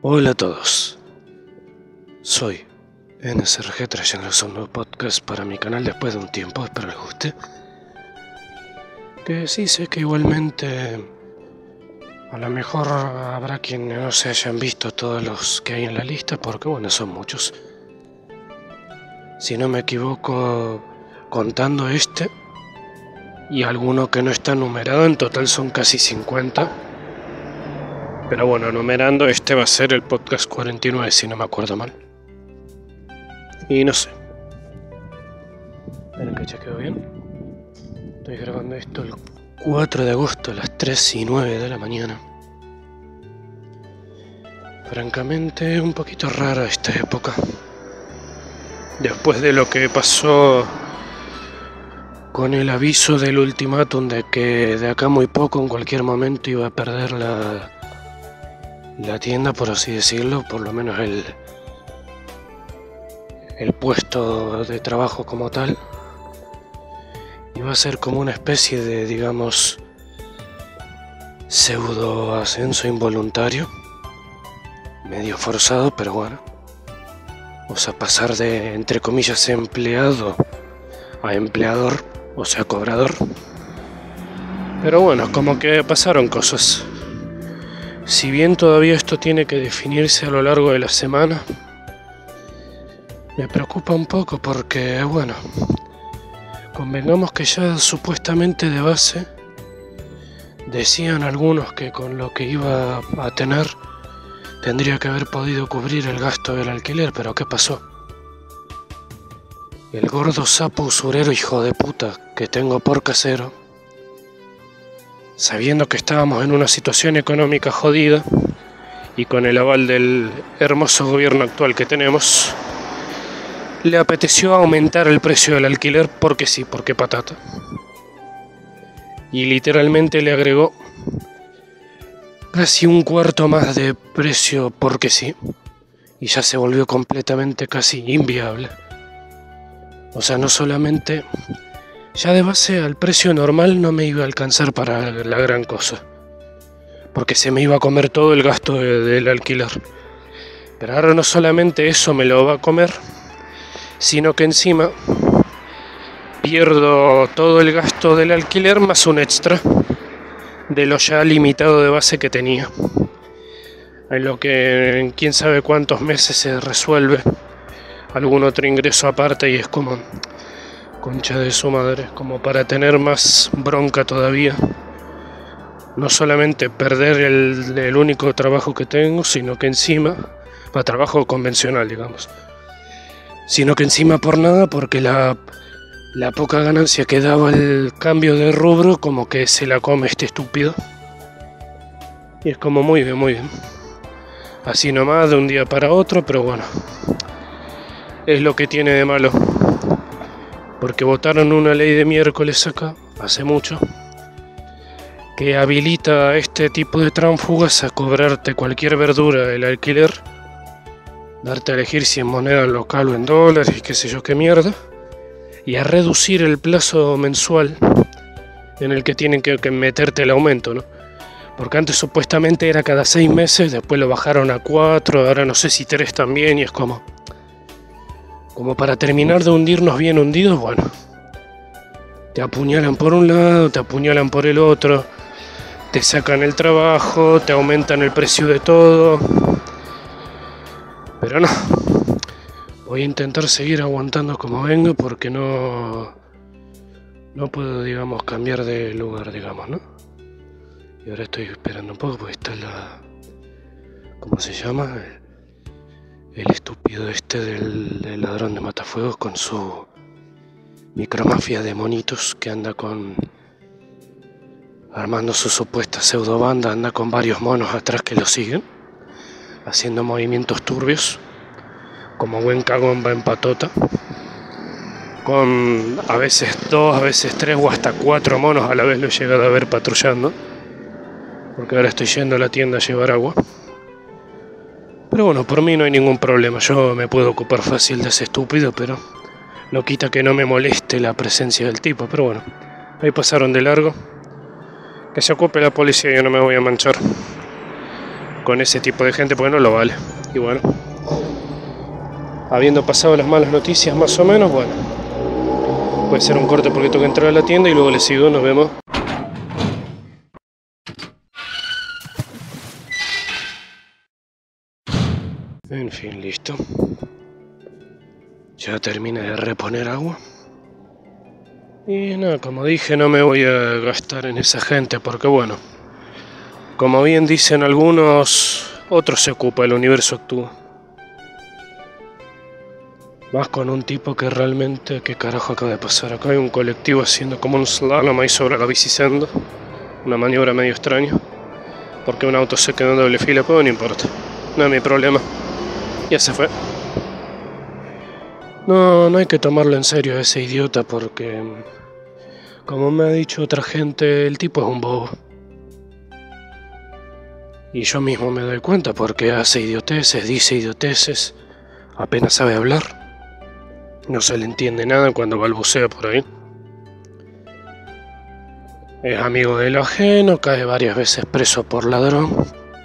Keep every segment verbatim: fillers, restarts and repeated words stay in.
Hola a todos, soy N S R G trayendo un nuevo podcast para mi canal después de un tiempo, espero les guste. Que sí sé que igualmente a lo mejor habrá quienes no se hayan visto todos los que hay en la lista, porque bueno, son muchos. Si no me equivoco, contando este y alguno que no está numerado, en total son casi cincuenta. Pero bueno, numerando, este va a ser el podcast cuarenta y nueve, si no me acuerdo mal. Y no sé. Esperen que chequeo bien. Estoy grabando esto el cuatro de agosto a las tres y nueve de la mañana. Francamente, un poquito rara esta época. Después de lo que pasó con el aviso del ultimátum de que de acá muy poco, en cualquier momento, iba a perder la... la tienda, por así decirlo, por lo menos el el puesto de trabajo como tal, iba a ser como una especie de, digamos, pseudo ascenso involuntario, medio forzado, pero bueno, o sea, pasar de, entre comillas, empleado a empleador, o sea, cobrador. Pero bueno, como que pasaron cosas. Si bien todavía esto tiene que definirse a lo largo de la semana, me preocupa un poco porque, bueno, convengamos que ya supuestamente de base decían algunos que con lo que iba a tener tendría que haber podido cubrir el gasto del alquiler, pero ¿qué pasó? El gordo sapo usurero hijo de puta que tengo por casero, sabiendo que estábamos en una situación económica jodida y con el aval del hermoso gobierno actual que tenemos, le apeteció aumentar el precio del alquiler porque sí, porque patata. Y literalmente le agregó casi un cuarto más de precio porque sí. Y ya se volvió completamente casi inviable. O sea, no solamente... ya de base al precio normal no me iba a alcanzar para la gran cosa, porque se me iba a comer todo el gasto de, del alquiler. Pero ahora no solamente eso me lo va a comer, sino que encima pierdo todo el gasto del alquiler más un extra de lo ya limitado de base que tenía. En lo que en quién sabe cuántos meses se resuelve algún otro ingreso aparte y es como... concha de su madre, como para tener más bronca todavía. No solamente perder el, el único trabajo que tengo, sino que encima, para trabajo convencional, digamos, sino que encima por nada, porque la, la poca ganancia que daba el cambio de rubro, como que se la come este estúpido. Y es como muy bien, muy bien. Así nomás, de un día para otro, pero bueno, es lo que tiene de malo. Porque votaron una ley de miércoles acá, hace mucho, que habilita a este tipo de tránsfugas a cobrarte cualquier verdura del alquiler, darte a elegir si en moneda local o en dólares y qué sé yo qué mierda, y a reducir el plazo mensual en el que tienen que, que meterte el aumento, ¿no? Porque antes supuestamente era cada seis meses, después lo bajaron a cuatro, ahora no sé si tres también, y es como... como para terminar de hundirnos bien hundidos, bueno, te apuñalan por un lado, te apuñalan por el otro, te sacan el trabajo, te aumentan el precio de todo, pero no, voy a intentar seguir aguantando como vengo porque no, no puedo, digamos, cambiar de lugar, digamos, ¿no? Y ahora estoy esperando un poco porque está la, ¿cómo se llama? El estúpido este del, del ladrón de matafuegos con su micromafia de monitos que anda con... armando su supuesta pseudo banda, anda con varios monos atrás que lo siguen, haciendo movimientos turbios, como buen cagón va en patota, con a veces dos, a veces tres o hasta cuatro monos a la vez lo he llegado a ver patrullando, porque ahora estoy yendo a la tienda a llevar agua. Pero bueno, por mí no hay ningún problema, yo me puedo ocupar fácil de ese estúpido, pero no quita que no me moleste la presencia del tipo, pero bueno, ahí pasaron de largo. Que se ocupe la policía, yo no me voy a manchar con ese tipo de gente porque no lo vale. Y bueno, habiendo pasado las malas noticias más o menos, bueno, puede ser un corte porque tengo que entrar a la tienda y luego les sigo, nos vemos. En fin, listo. Ya terminé de reponer agua. Y nada, como dije, no me voy a gastar en esa gente porque bueno, como bien dicen algunos, otros se ocupa, el universo actúa. Vas con un tipo que realmente, ¿qué carajo acaba de pasar? Acá hay un colectivo haciendo como un slalom ahí sobre la bicisenda. Una maniobra medio extraña. Porque un auto se quedó en doble fila, pero no importa. No es mi problema. Ya se fue. No, no hay que tomarlo en serio a ese idiota porque, como me ha dicho otra gente, el tipo es un bobo. Y yo mismo me doy cuenta porque hace idioteces, dice idioteces, apenas sabe hablar. No se le entiende nada cuando balbucea por ahí. Es amigo de lo ajeno, cae varias veces preso por ladrón.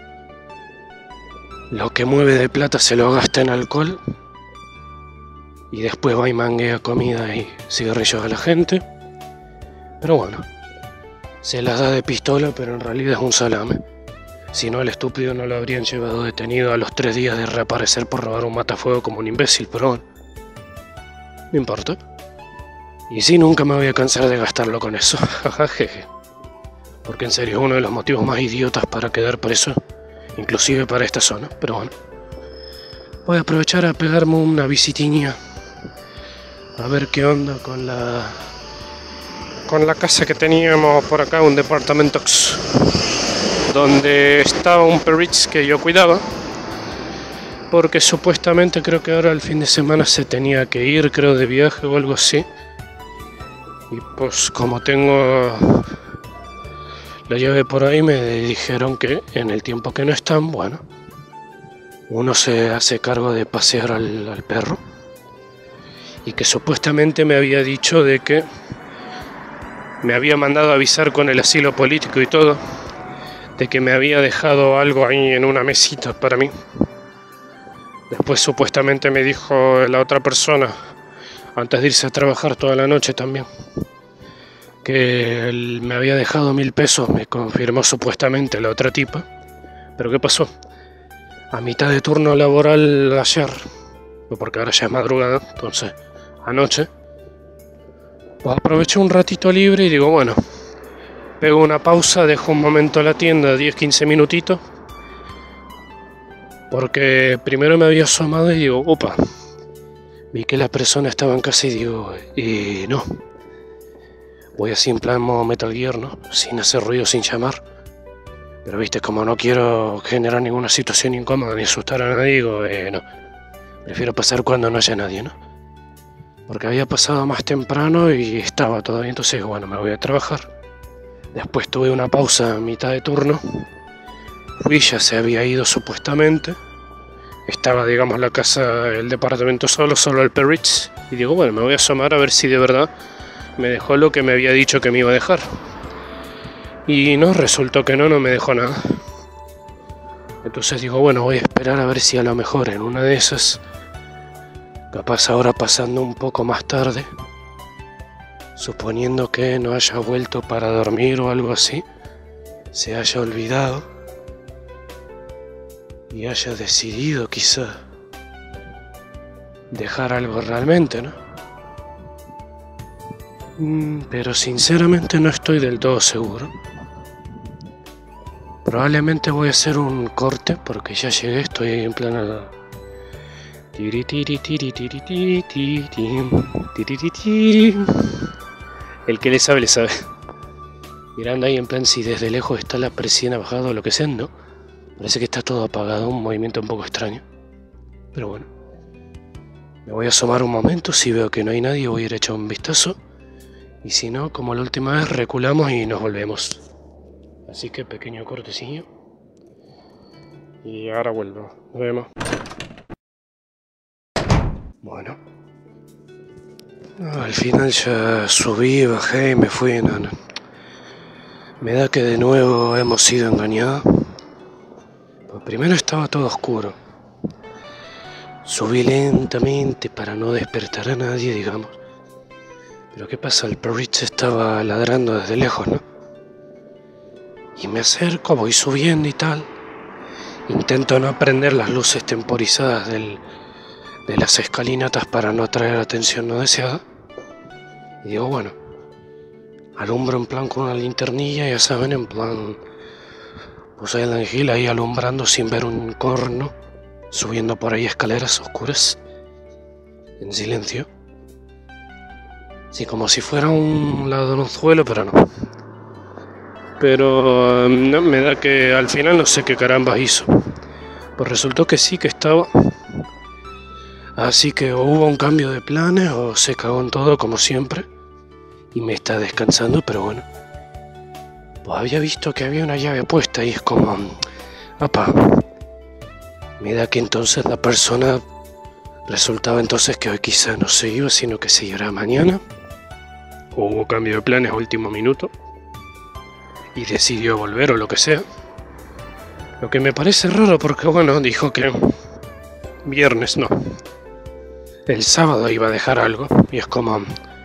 Lo que mueve de plata se lo gasta en alcohol. Y después va y manguea comida y cigarrillos a la gente. Pero bueno, se las da de pistola, pero en realidad es un salame. Si no, el estúpido no lo habrían llevado detenido a los tres días de reaparecer por robar un matafuego como un imbécil, pero bueno, no importa. Y sí, nunca me voy a cansar de gastarlo con eso, jajajeje. Porque en serio es uno de los motivos más idiotas para quedar preso, inclusive para esta zona, pero bueno. Voy a aprovechar a pegarme una visitiña. A ver qué onda con la con la casa que teníamos por acá, un departamento donde estaba un perrich que yo cuidaba, porque supuestamente creo que ahora el fin de semana se tenía que ir, creo de viaje o algo así, y pues como tengo la llave por ahí me dijeron que en el tiempo que no están, bueno, uno se hace cargo de pasear al, al perro. Y que supuestamente me había dicho de que me había mandado a avisar con el asilo político y todo, de que me había dejado algo ahí en una mesita para mí. Después supuestamente me dijo la otra persona, antes de irse a trabajar toda la noche también, que él me había dejado mil pesos, me confirmó supuestamente la otra tipa. Pero ¿qué pasó? A mitad de turno laboral ayer, porque ahora ya es madrugada, entonces anoche, pues aproveché un ratito libre y digo, bueno, pego una pausa, dejo un momento la tienda, diez quince minutitos, porque primero me había asomado y digo, opa, vi que la persona estaba en casa y digo, y no, voy así en plan modo Metal Gear, ¿no? Sin hacer ruido, sin llamar, pero viste, como no quiero generar ninguna situación incómoda ni asustar a nadie, digo, eh, no, prefiero pasar cuando no haya nadie, ¿no? Porque había pasado más temprano y estaba todavía, entonces bueno, me voy a trabajar. Después tuve una pausa a mitad de turno. Fui, ya se había ido supuestamente. Estaba, digamos, la casa, el departamento solo, solo el perrich. Y digo, bueno, me voy a asomar a ver si de verdad me dejó lo que me había dicho que me iba a dejar. Y no, resultó que no, no me dejó nada. Entonces digo, bueno, voy a esperar a ver si a lo mejor en una de esas, capaz ahora pasando un poco más tarde, suponiendo que no haya vuelto para dormir o algo así, se haya olvidado y haya decidido quizá dejar algo realmente, ¿no? Mm, pero sinceramente no estoy del todo seguro. Probablemente voy a hacer un corte porque ya llegué, estoy en plan... El que le sabe, le sabe. Mirando ahí en plan si desde lejos está la persiana bajada o lo que sea, no. Parece que está todo apagado, un movimiento un poco extraño. Pero bueno. Me voy a asomar un momento, si veo que no hay nadie voy a ir a echar un vistazo. Y si no, como la última vez, reculamos y nos volvemos. Así que pequeño cortecillo. Y ahora vuelvo. Nos vemos. Bueno, al final ya subí, bajé y me fui. No, no. Me da que de nuevo hemos sido engañados. Primero estaba todo oscuro. Subí lentamente para no despertar a nadie, digamos. Pero ¿qué pasa? El perrito estaba ladrando desde lejos, ¿no? Y me acerco, voy subiendo y tal. Intento no prender las luces temporizadas del, de las escalinatas para no atraer atención no deseada. Y digo, bueno, alumbro en plan con una linternilla, ya saben, en plan... Puse el ángel ahí alumbrando sin ver un corno, subiendo por ahí escaleras oscuras, en silencio. Sí, como si fuera un ladronzuelo, pero no. Pero um, no, me da que al final no sé qué carambas hizo. Pues resultó que sí, que estaba. Así que o hubo un cambio de planes o se cagó en todo como siempre. Y me está descansando, pero bueno. Pues había visto que había una llave puesta y es como... Apa, me da que entonces la persona... Resultaba entonces que hoy quizá no se iba, sino que se irá mañana. O hubo cambio de planes a último minuto. Y decidió volver o lo que sea. Lo que me parece raro porque, bueno, dijo que... Viernes no. El sábado iba a dejar algo. Y es como...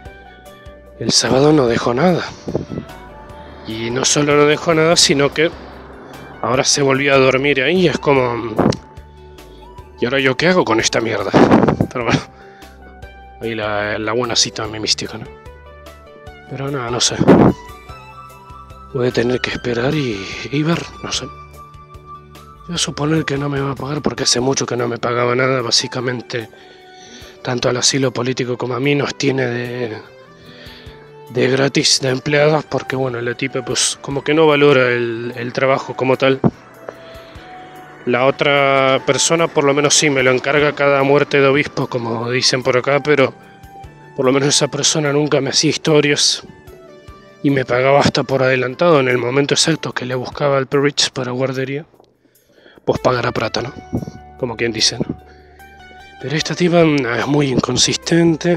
El sábado no dejó nada. Y no solo no dejó nada, sino que ahora se volvió a dormir ahí. Es como... ¿Y ahora yo qué hago con esta mierda? Pero bueno, ahí la, la buena cita me mística, ¿no? Pero nada, no sé. Voy a tener que esperar y, y ver, no sé. Yo suponer que no me va a pagar porque hace mucho que no me pagaba nada. Básicamente, tanto al asilo político como a mí nos tiene de... de gratis de empleados porque bueno, la tipa pues como que no valora el, el trabajo como tal. La otra persona por lo menos sí me lo encarga cada muerte de obispo, como dicen por acá, pero por lo menos esa persona nunca me hacía historias y me pagaba hasta por adelantado en el momento exacto que le buscaba al perrich para guardería, pues pagará plata, ¿no? Como quien dice, ¿no? Pero esta tipa es muy inconsistente.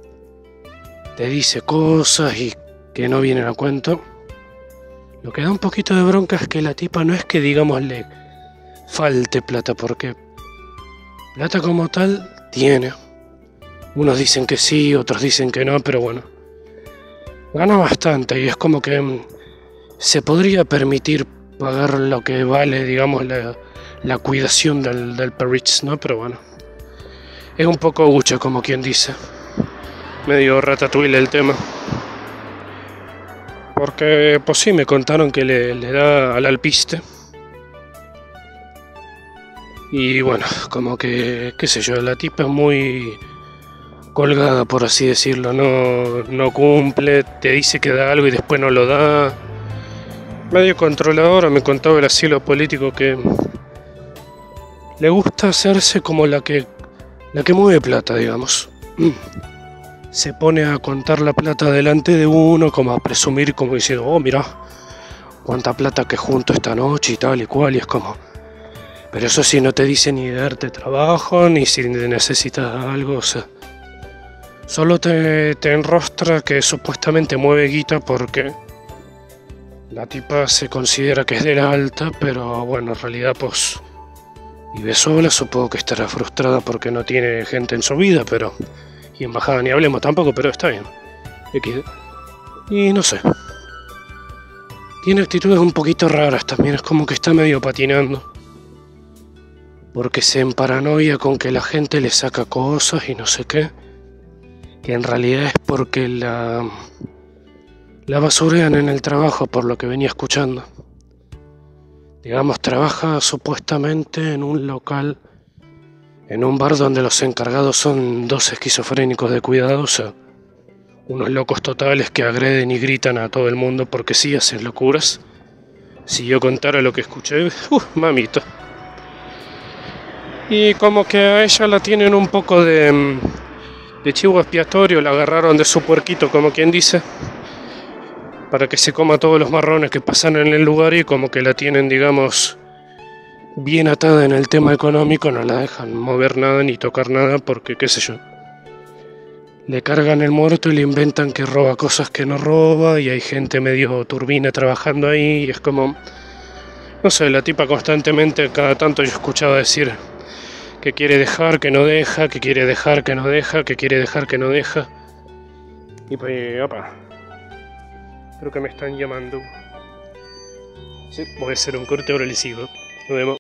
Te dice cosas y que no vienen a cuento. Lo que da un poquito de bronca es que la tipa no es que digamos le falte plata, porque plata como tal tiene. Unos dicen que sí, otros dicen que no, pero bueno, gana bastante y es como que se podría permitir pagar lo que vale, digamos, la, la cuidación del, del perrich, ¿no? Pero bueno, es un poco hucha, como quien dice. Medio ratatouille el tema. Porque, pues sí, me contaron que le, le da al alpiste. Y bueno, como que, qué sé yo, la tipa es muy colgada, por así decirlo. No, no cumple, te dice que da algo y después no lo da. Medio controladora, me contaba el asilo político que le gusta hacerse como la que, la que mueve plata, digamos. Se pone a contar la plata delante de uno, como a presumir, como diciendo, oh, mira, cuánta plata que junto esta noche y tal y cual, y es como... Pero eso sí, no te dice ni darte trabajo, ni si necesitas algo, o sea... Solo te, te enrostra que supuestamente mueve guita porque... La tipa se considera que es de la alta, pero bueno, en realidad pues... Vive sola, supongo que estará frustrada porque no tiene gente en su vida, pero... Y en bajada ni hablemos tampoco, pero está bien. Y no sé. Tiene actitudes un poquito raras también, es como que está medio patinando. Porque se emparanoia con que la gente le saca cosas y no sé qué. Que en realidad es porque la, la basurean en el trabajo, por lo que venía escuchando. Digamos, trabaja supuestamente en un local... En un bar donde los encargados son dos esquizofrénicos de cuidado, o sea, unos locos totales que agreden y gritan a todo el mundo porque sí hacen locuras. Si yo contara lo que escuché, ¡uh, mamito! Y como que a ella la tienen un poco de, de chivo expiatorio, la agarraron de su puerquito, como quien dice, para que se coma todos los marrones que pasan en el lugar y como que la tienen, digamos... bien atada en el tema económico, no la dejan mover nada ni tocar nada porque, qué sé yo, le cargan el muerto y le inventan que roba cosas que no roba y hay gente medio turbina trabajando ahí y es como, No sé, la tipa constantemente, cada tanto yo escuchaba decir que quiere dejar, que no deja, que quiere dejar, que no deja, que quiere dejar, que no deja. Y pues, opa, creo que me están llamando. Sí, voy a hacer un corte, ahora le sigo. Nos vemos.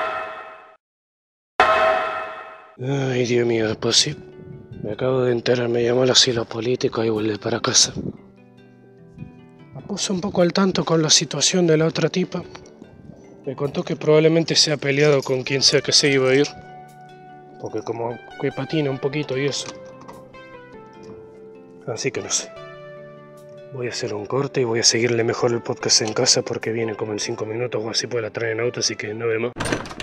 Ay, Dios mío, pues sí. Me acabo de enterar, me llamó el asilo político y volví para casa. Me puse un poco al tanto con la situación de la otra tipa. Me contó que probablemente se ha peleado con quien sea que se iba a ir. Porque como que patina un poquito y eso. Así que no sé. Voy a hacer un corte y voy a seguirle mejor el podcast en casa porque viene como en cinco minutos o así, pues la traen en auto, así que nos vemos.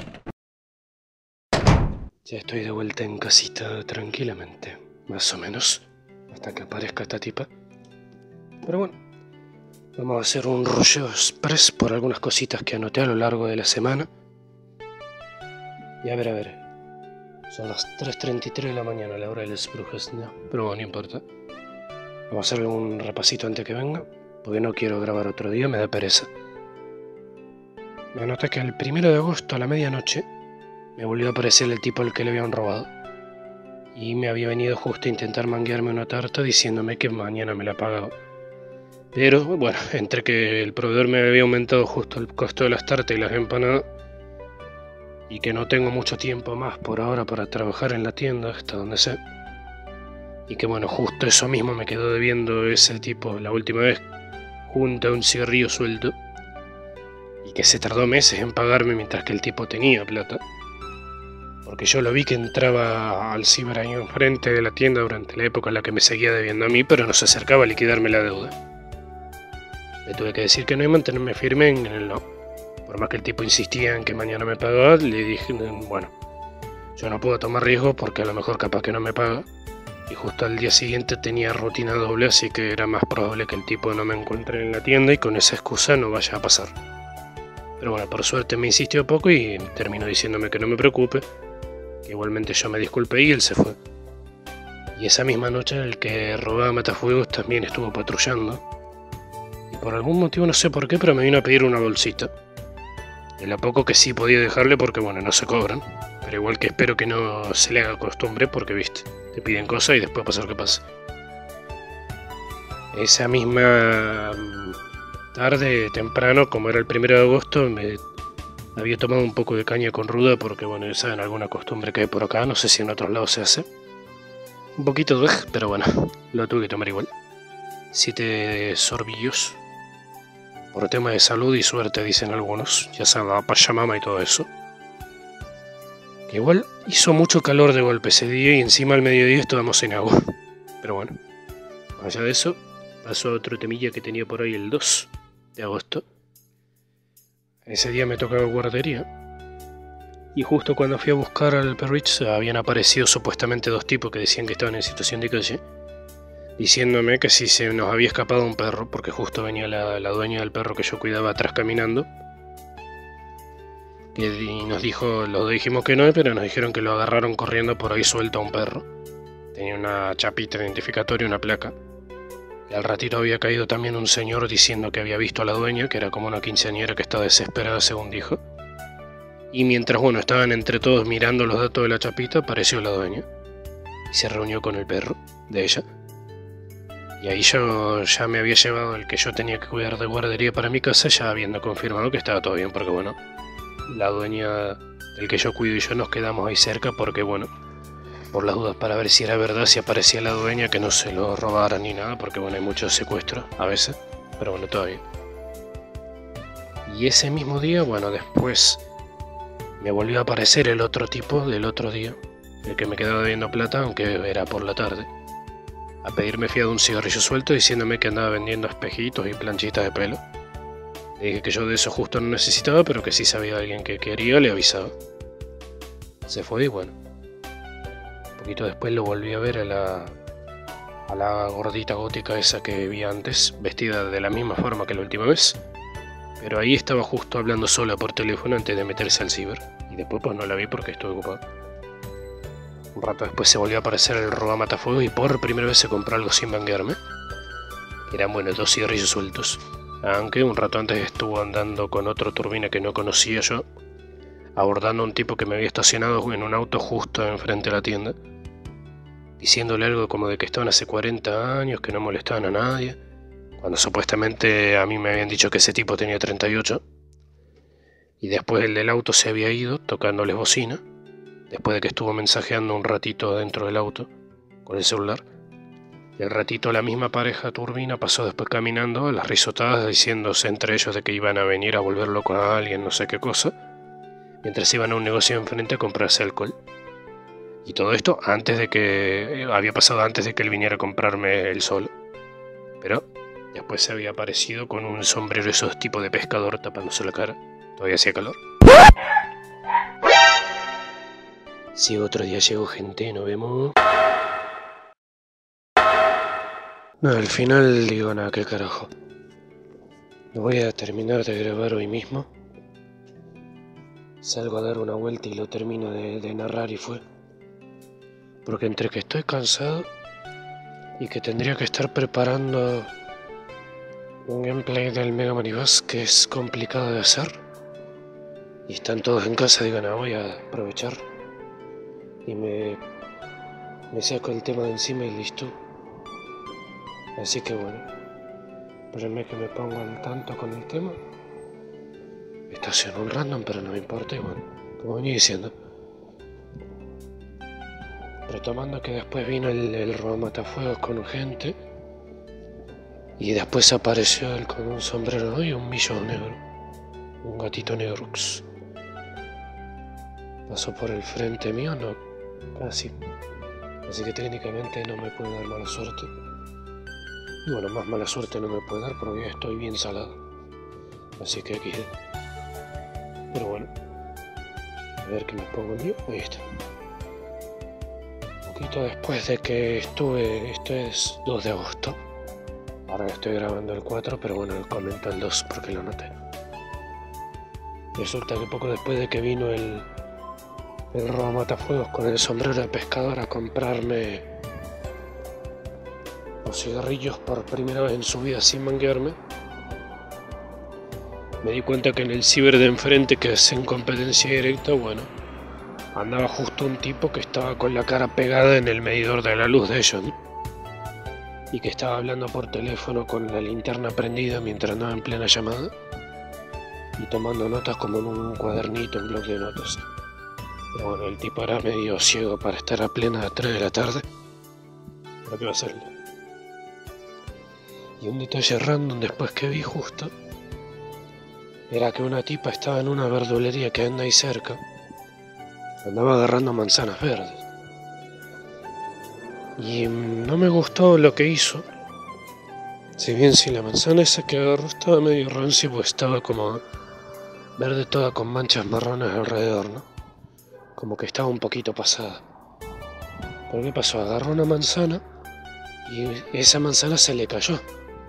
Ya estoy de vuelta en casita tranquilamente, más o menos, hasta que aparezca esta tipa. Pero bueno, vamos a hacer un rollo express por algunas cositas que anoté a lo largo de la semana. Y a ver, a ver, son las tres treinta y tres de la mañana, la hora de las brujas, no, pero bueno, no importa. Vamos a hacer un repasito antes que venga, porque no quiero grabar otro día, me da pereza. Me anoté que el primero de agosto a la medianoche me volvió a aparecer el tipo al que le habían robado. Y me había venido justo a intentar manguearme una tarta diciéndome que mañana me la pagaba. Pero bueno, entre que el proveedor me había aumentado justo el costo de las tartas y las empanadas, y que no tengo mucho tiempo más por ahora para trabajar en la tienda, hasta donde sé, y que bueno, justo eso mismo me quedó debiendo ese tipo la última vez, junto a un cigarrillo suelto, y que se tardó meses en pagarme mientras que el tipo tenía plata. Porque yo lo vi que entraba al ciber ahí enfrente de la tienda durante la época en la que me seguía debiendo a mí, pero no se acercaba a liquidarme la deuda. Le tuve que decir que no y mantenerme firme en el no. Por más que el tipo insistía en que mañana me pagaba, le dije, bueno, yo no puedo tomar riesgos porque a lo mejor capaz que no me paga. Y justo al día siguiente tenía rutina doble, así que era más probable que el tipo no me encuentre en la tienda y con esa excusa no vaya a pasar. Pero bueno, por suerte me insistió poco y terminó diciéndome que no me preocupe. Igualmente yo me disculpé y él se fue. Y esa misma noche el que robaba matafuegos también estuvo patrullando. Y por algún motivo, no sé por qué, pero me vino a pedir una bolsita. De la poco que sí podía dejarle porque bueno, no se cobran. Pero igual que espero que no se le haga costumbre porque viste, te piden cosas y después pasa lo que pasa. Esa misma tarde, temprano, como era el primero de agosto, me había tomado un poco de caña con ruda porque, bueno, ya saben, alguna costumbre que hay por acá, no sé si en otros lados se hace. Un poquito de, pero bueno, lo tuve que tomar igual. Siete sorbillos. Por tema de salud y suerte, dicen algunos, ya saben, la pachamama y todo eso. Que igual hizo mucho calor de golpe ese día y encima al mediodía estábamos en agua. Pero bueno, más allá de eso, pasó a otro temilla que tenía por ahí el dos de agosto. Ese día me tocaba guardería. Y justo cuando fui a buscar al perrito habían aparecido supuestamente dos tipos que decían que estaban en situación de calle, diciéndome que si se nos había escapado un perro, porque justo venía la, la dueña del perro que yo cuidaba atrás caminando. Y nos dijo, los dijimos que no, pero nos dijeron que lo agarraron corriendo por ahí suelto a un perro. Tenía una chapita identificatoria, una placa. Y al ratito había caído también un señor diciendo que había visto a la dueña, que era como una quinceañera que estaba desesperada según dijo. Y mientras bueno, estaban entre todos mirando los datos de la chapita, apareció la dueña. Y se reunió con el perro de ella. Y ahí yo ya me había llevado el que yo tenía que cuidar de guardería para mi casa, ya habiendo confirmado que estaba todo bien, porque bueno, la dueña del que yo cuido y yo nos quedamos ahí cerca porque bueno, por las dudas para ver si era verdad, si aparecía la dueña, que no se lo robaran ni nada, porque bueno, hay muchos secuestros a veces, pero bueno, todavía. Y ese mismo día, bueno, después me volvió a aparecer el otro tipo del otro día, el que me quedaba debiendo plata, aunque era por la tarde, a pedirme fiado un cigarrillo suelto diciéndome que andaba vendiendo espejitos y planchitas de pelo. Le dije que yo de eso justo no necesitaba, pero que si sabía alguien que quería, le avisaba. Se fue y bueno. Un poquito después lo volví a ver a la, a la gordita gótica esa que vi antes, vestida de la misma forma que la última vez. Pero ahí estaba justo hablando sola por teléfono antes de meterse al ciber. Y después pues no la vi porque estuve ocupado. Un rato después se volvió a aparecer el robamatafuegos y por primera vez se compró algo sin banguearme. Eran bueno, dos cigarrillos sueltos. Aunque un rato antes estuvo andando con otro turbina que no conocía yo, abordando a un tipo que me había estacionado en un auto justo enfrente de la tienda, diciéndole algo como de que estaban hace cuarenta años, que no molestaban a nadie, cuando supuestamente a mí me habían dicho que ese tipo tenía treinta y ocho. Y después el del auto se había ido tocándoles bocina, después de que estuvo mensajeando un ratito dentro del auto con el celular. Y al ratito la misma pareja turbina pasó después caminando a las risotadas, diciéndose entre ellos de que iban a venir a volver loco a alguien, no sé qué cosa, mientras iban a un negocio enfrente a comprarse alcohol. Y todo esto antes de que había pasado antes de que él viniera a comprarme el solo. Pero después se había aparecido con un sombrero esos tipo de pescador tapándose la cara. Todavía hacía calor. Si otro día llego, gente, nos vemos. No, al final digo, nada, qué carajo. Lo voy a terminar de grabar hoy mismo. Salgo a dar una vuelta y lo termino de, de narrar y fue. Porque entre que estoy cansado y que tendría que estar preparando un gameplay del Mega Man Bus que es complicado de hacer, y están todos en casa, digo, no, voy a aprovechar y me, me saco el tema de encima y listo. Así que bueno, espérenme que me pongo al tanto con el tema. Está haciendo un random, pero no me importa, y bueno, como venía diciendo, retomando que después vino el, el robamatafuegos con gente, y después apareció él con un sombrero y un millón negro, un gatito negrux. Pasó por el frente mío, no, casi, así que técnicamente no me puede dar mala suerte. Y bueno, más mala suerte no me puede dar porque ya estoy bien salado, así que aquí. Pero bueno, a ver qué me pongo el mío. Ahí está. Un poquito después de que estuve, esto es dos de agosto. Ahora estoy grabando el cuatro, pero bueno, comento el dos porque lo noté. Resulta que poco después de que vino el, el robamatafuegos con el sombrero de pescador a comprarme los cigarrillos por primera vez en su vida sin manguearme, me di cuenta que en el ciber de enfrente, que es en competencia directa, bueno, andaba justo un tipo que estaba con la cara pegada en el medidor de la luz de ellos, ¿no? Y que estaba hablando por teléfono con la linterna prendida mientras andaba en plena llamada y tomando notas como en un cuadernito, un bloc de notas. Pero bueno, el tipo era medio ciego para estar a plena tres de la tarde. ¿Pero qué va a hacerle? Y un detalle random después que vi justo era que una tipa estaba en una verdulería que anda ahí cerca, andaba agarrando manzanas verdes. Y no me gustó lo que hizo. Si bien si la manzana esa que agarró estaba medio rancia, pues estaba como verde toda con manchas marrones alrededor, ¿no? Como que estaba un poquito pasada. ¿Pero qué pasó? Agarró una manzana y esa manzana se le cayó.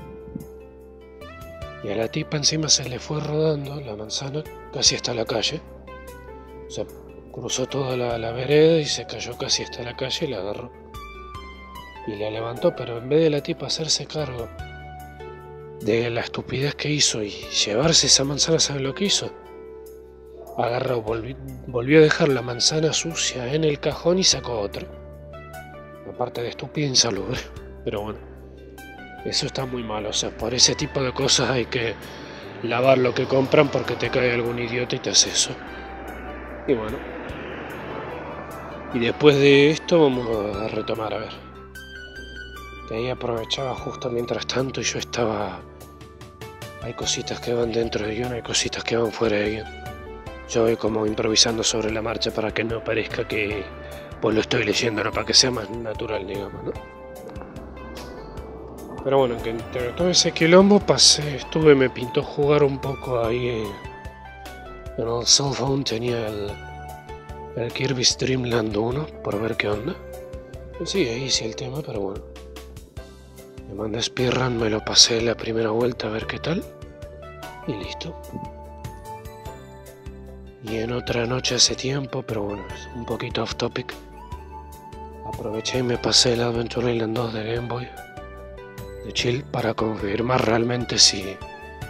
Y a la tipa encima se le fue rodando la manzana casi hasta la calle. O sea, cruzó toda la, la vereda y se cayó casi hasta la calle y la agarró. Y la levantó, pero en vez de la tipa hacerse cargo de la estupidez que hizo y llevarse esa manzana, ¿saben lo que hizo? Agarró, volvió, volvió a dejar la manzana sucia en el cajón y sacó otra. Aparte de estúpida e insalubre. Pero bueno, eso está muy mal, o sea, por ese tipo de cosas hay que lavar lo que compran porque te cae algún idiota y te hace eso. Y bueno, y después de esto vamos a retomar, a ver. Que ahí aprovechaba justo mientras tanto y yo estaba... Hay cositas que van dentro de guión, hay cositas que van fuera de guión. Yo voy como improvisando sobre la marcha para que no parezca que pues lo estoy leyendo, no, para que sea más natural, digamos, ¿no? Pero bueno, que entre todo ese quilombo pasé, estuve, me pintó jugar un poco ahí eh, en el cell phone, tenía el, el Kirby's Dream Land uno, por ver qué onda. Pues sí, ahí hice el tema, pero bueno. Me mandé speedrun, me lo pasé la primera vuelta a ver qué tal. Y listo. Y en otra noche hace tiempo, pero bueno, es un poquito off topic, aproveché y me pasé el Adventure Island dos de Game Boy de chill para confirmar realmente si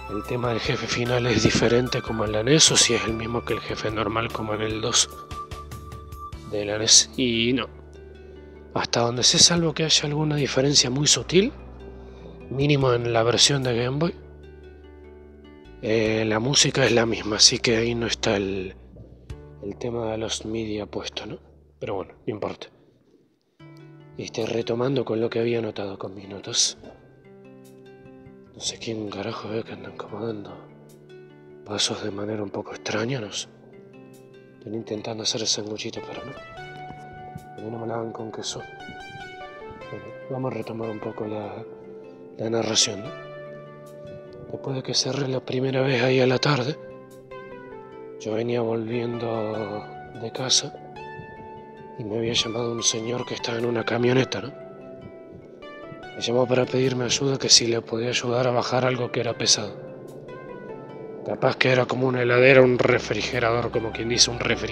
el tema del jefe final es diferente como en la N E S, o si es el mismo que el jefe normal como en el dos de la N E S. Y no, hasta donde sé, salvo que haya alguna diferencia muy sutil, mínimo en la versión de Game Boy, eh, la música es la misma, así que ahí no está el, el tema de los MIDI puesto, ¿no? Pero bueno, no importa. Y estoy retomando con lo que había notado con mis notas. No sé quién carajo ve que andan como dando pasos de manera un poco extraña, no sé. Estoy intentando hacer el sanguchito, pero no. A mí no me la hagan con queso. Bueno, vamos a retomar un poco la, la narración, ¿no? Después de que cerré la primera vez ahí a la tarde, yo venía volviendo de casa y me había llamado un señor que estaba en una camioneta, ¿no? Me llamó para pedirme ayuda, que si le podía ayudar a bajar algo que era pesado. Capaz que era como una heladera, un refrigerador, como quien dice, un refri.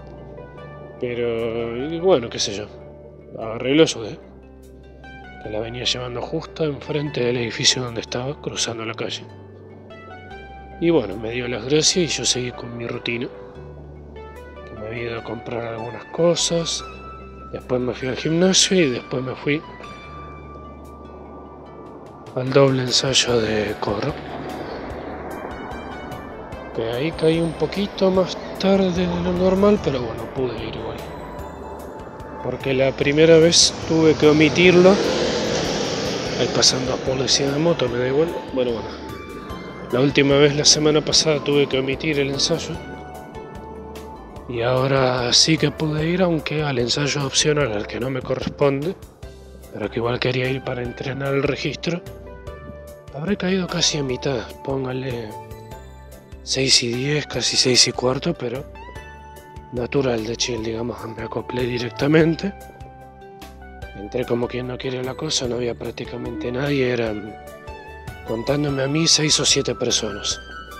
Pero, y bueno, qué sé yo, agarré y lo ayudé. Que la venía llevando justo enfrente del edificio donde estaba, cruzando la calle. Y bueno, me dio las gracias y yo seguí con mi rutina. Que me había ido a comprar algunas cosas, después me fui al gimnasio y después me fui al doble ensayo de coro. Que ahí caí un poquito más tarde de lo normal, pero bueno, pude ir igual. Porque la primera vez tuve que omitirlo. Ahí pasando a policía de moto, me da igual. Bueno, bueno. La última vez, la semana pasada, tuve que omitir el ensayo. Y ahora sí que pude ir, aunque al ensayo opcional, al que no me corresponde, pero que igual quería ir para entrenar el registro. Habré caído casi a mitad, póngale seis y diez, casi seis y cuarto, pero natural de chill, digamos, me acoplé directamente. Entré como quien no quiere la cosa, no había prácticamente nadie, eran, contándome a mí, seis o siete personas.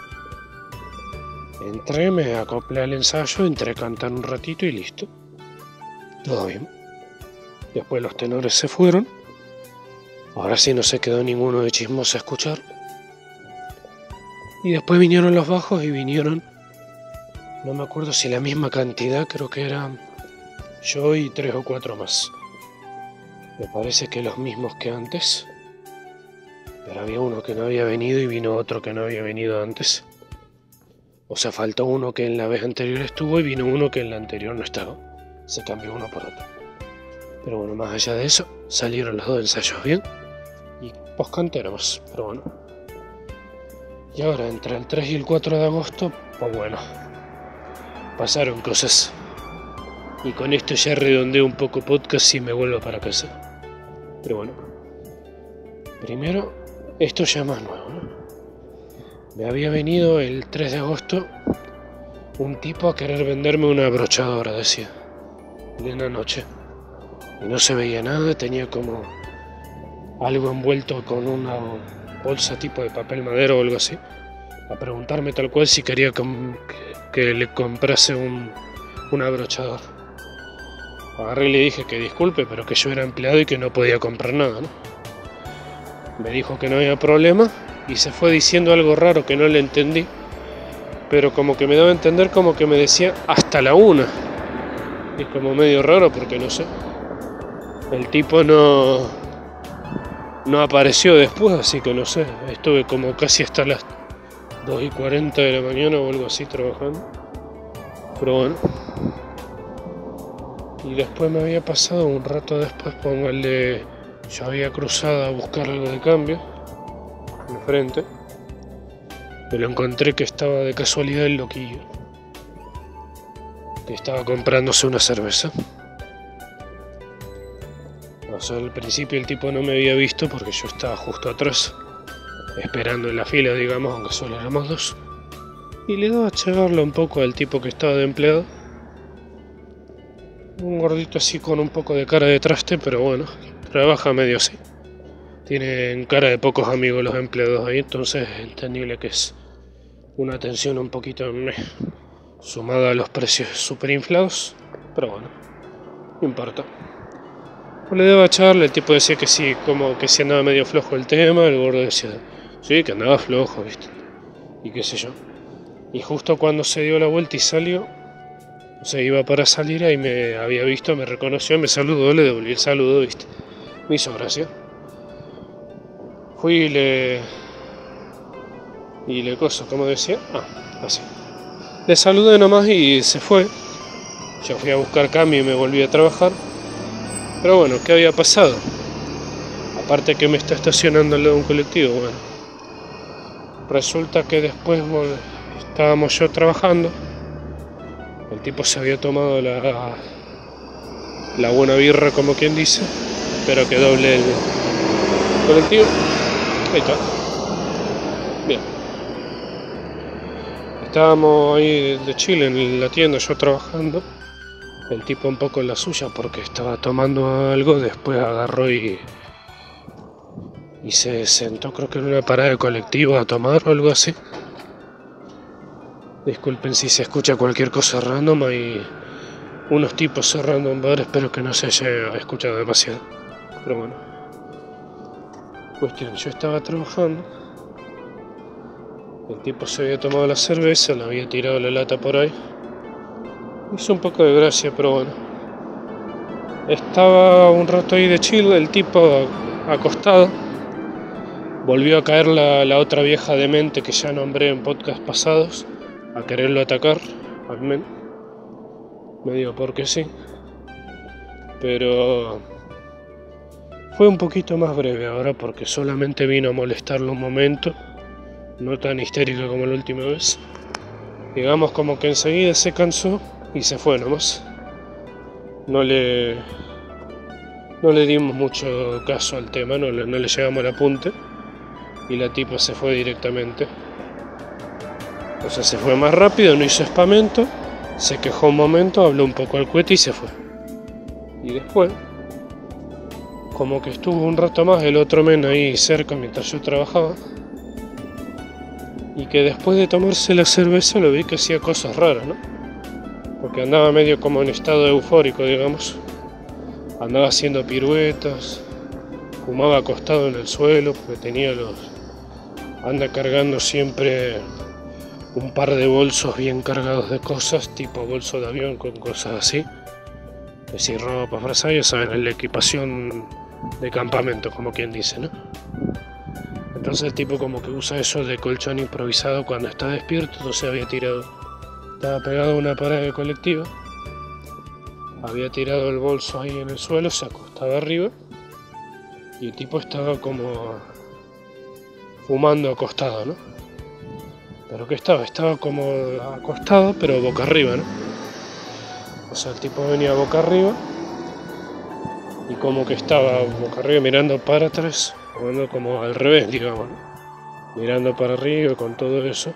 Entré, me acoplé al ensayo, entré a cantar un ratito y listo. Todo bien. Después los tenores se fueron. Ahora sí no se quedó ninguno de chismoso a escuchar. Y después vinieron los bajos y vinieron, no me acuerdo si la misma cantidad, creo que eran yo y tres o cuatro más. Me parece que los mismos que antes, pero había uno que no había venido y vino otro que no había venido antes. O sea, faltó uno que en la vez anterior estuvo y vino uno que en la anterior no estaba. Se cambió uno por otro. Pero bueno, más allá de eso, salieron los dos ensayos bien y pues canté nomás, pero bueno. Y ahora, entre el tres y el cuatro de agosto, pues bueno, pasaron cosas. Y con esto ya redondeo un poco podcast y me vuelvo para casa. Pero bueno, primero, esto ya más nuevo, ¿no? Me había venido el tres de agosto un tipo a querer venderme una brochadora, decía, de una noche. Y no se veía nada, tenía como algo envuelto con una bolsa tipo de papel madera o algo así, a preguntarme tal cual si quería que, que le comprase un, una brochadora. Agarré y le dije que disculpe, pero que yo era empleado y que no podía comprar nada, ¿no? Me dijo que no había problema y se fue diciendo algo raro que no le entendí, pero como que me daba a entender como que me decía hasta la una. Y es como medio raro porque no sé, el tipo no, no apareció después, así que no sé, estuve como casi hasta las dos y cuarenta de la mañana o algo así trabajando, pero bueno. Y después me había pasado un rato después, póngale, yo había cruzado a buscar algo de cambio enfrente, me lo encontré que estaba de casualidad el loquillo, que estaba comprándose una cerveza. O sea, al principio el tipo no me había visto porque yo estaba justo atrás, esperando en la fila, digamos, aunque solo éramos dos. Y le daba a charla un poco al tipo que estaba de empleado. Un gordito así con un poco de cara de traste, pero bueno, trabaja medio así. Tienen cara de pocos amigos los empleados ahí, entonces es entendible que es una atención un poquito meh, sumada a los precios super inflados, pero bueno, no importa. Pues le daba charla, el tipo decía que sí, como que sí andaba medio flojo el tema, el gordo decía, sí, que andaba flojo, ¿viste? y qué sé yo. Y justo cuando se dio la vuelta y salió, o sea, iba para salir, ahí me había visto, me reconoció, me saludó, le devolví el saludo, ¿viste? Me hizo gracia. Fui y le... Y le coso, como decía, ah, así. Le saludé nomás y se fue. Yo fui a buscar cambio y me volví a trabajar. Pero bueno, ¿qué había pasado? Aparte que me está estacionando al lado de un colectivo, bueno. Resulta que después bueno, estábamos yo trabajando. El tipo se había tomado la, la buena birra, como quien dice, pero que doble el colectivo. Ahí está. Bien. Estábamos ahí de Chile en la tienda, yo trabajando. El tipo un poco en la suya porque estaba tomando algo, después agarró y, y se sentó, creo que en una parada de colectivo a tomar o algo así. Disculpen si se escucha cualquier cosa random, hay unos tipos cerrando un bar, espero que no se haya escuchado demasiado. Pero bueno. Cuestión, yo estaba trabajando. El tipo se había tomado la cerveza, le había tirado la lata por ahí. Hizo un poco de gracia, pero bueno. Estaba un rato ahí de chill, el tipo acostado. Volvió a caer la, la otra vieja demente que ya nombré en podcast pasados, a quererlo atacar, al menos. Medio porque sí. Pero fue un poquito más breve ahora porque solamente vino a molestarlo un momento. No tan histérico como la última vez. Digamos como que enseguida se cansó y se fue nomás. No le, no le dimos mucho caso al tema, no le, no le llevamos el apunte. Y la tipa se fue directamente. O sea, se fue más rápido, no hizo espamento. Se quejó un momento, habló un poco al cohete y se fue. Y después, como que estuvo un rato más el otro men ahí cerca mientras yo trabajaba. Y que después de tomarse la cerveza lo vi que hacía cosas raras, ¿no? Porque andaba medio como en estado eufórico, digamos. Andaba haciendo piruetas, fumaba acostado en el suelo, porque tenía los... Anda cargando siempre un par de bolsos bien cargados de cosas, tipo bolso de avión con cosas así. Es decir, ropa, frazada, ya saben, la equipación de campamento, como quien dice, ¿no? Entonces el tipo como que usa eso de colchón improvisado cuando está despierto, entonces había tirado, estaba pegado a una parada de colectivo, había tirado el bolso ahí en el suelo, se acostaba arriba y el tipo estaba como fumando acostado, ¿no? ¿Pero qué estaba? Estaba como acostado pero boca arriba, ¿no? O sea, el tipo venía boca arriba y como que estaba boca arriba mirando para atrás. Jugando como al revés, digamos, ¿no? Mirando para arriba con todo eso.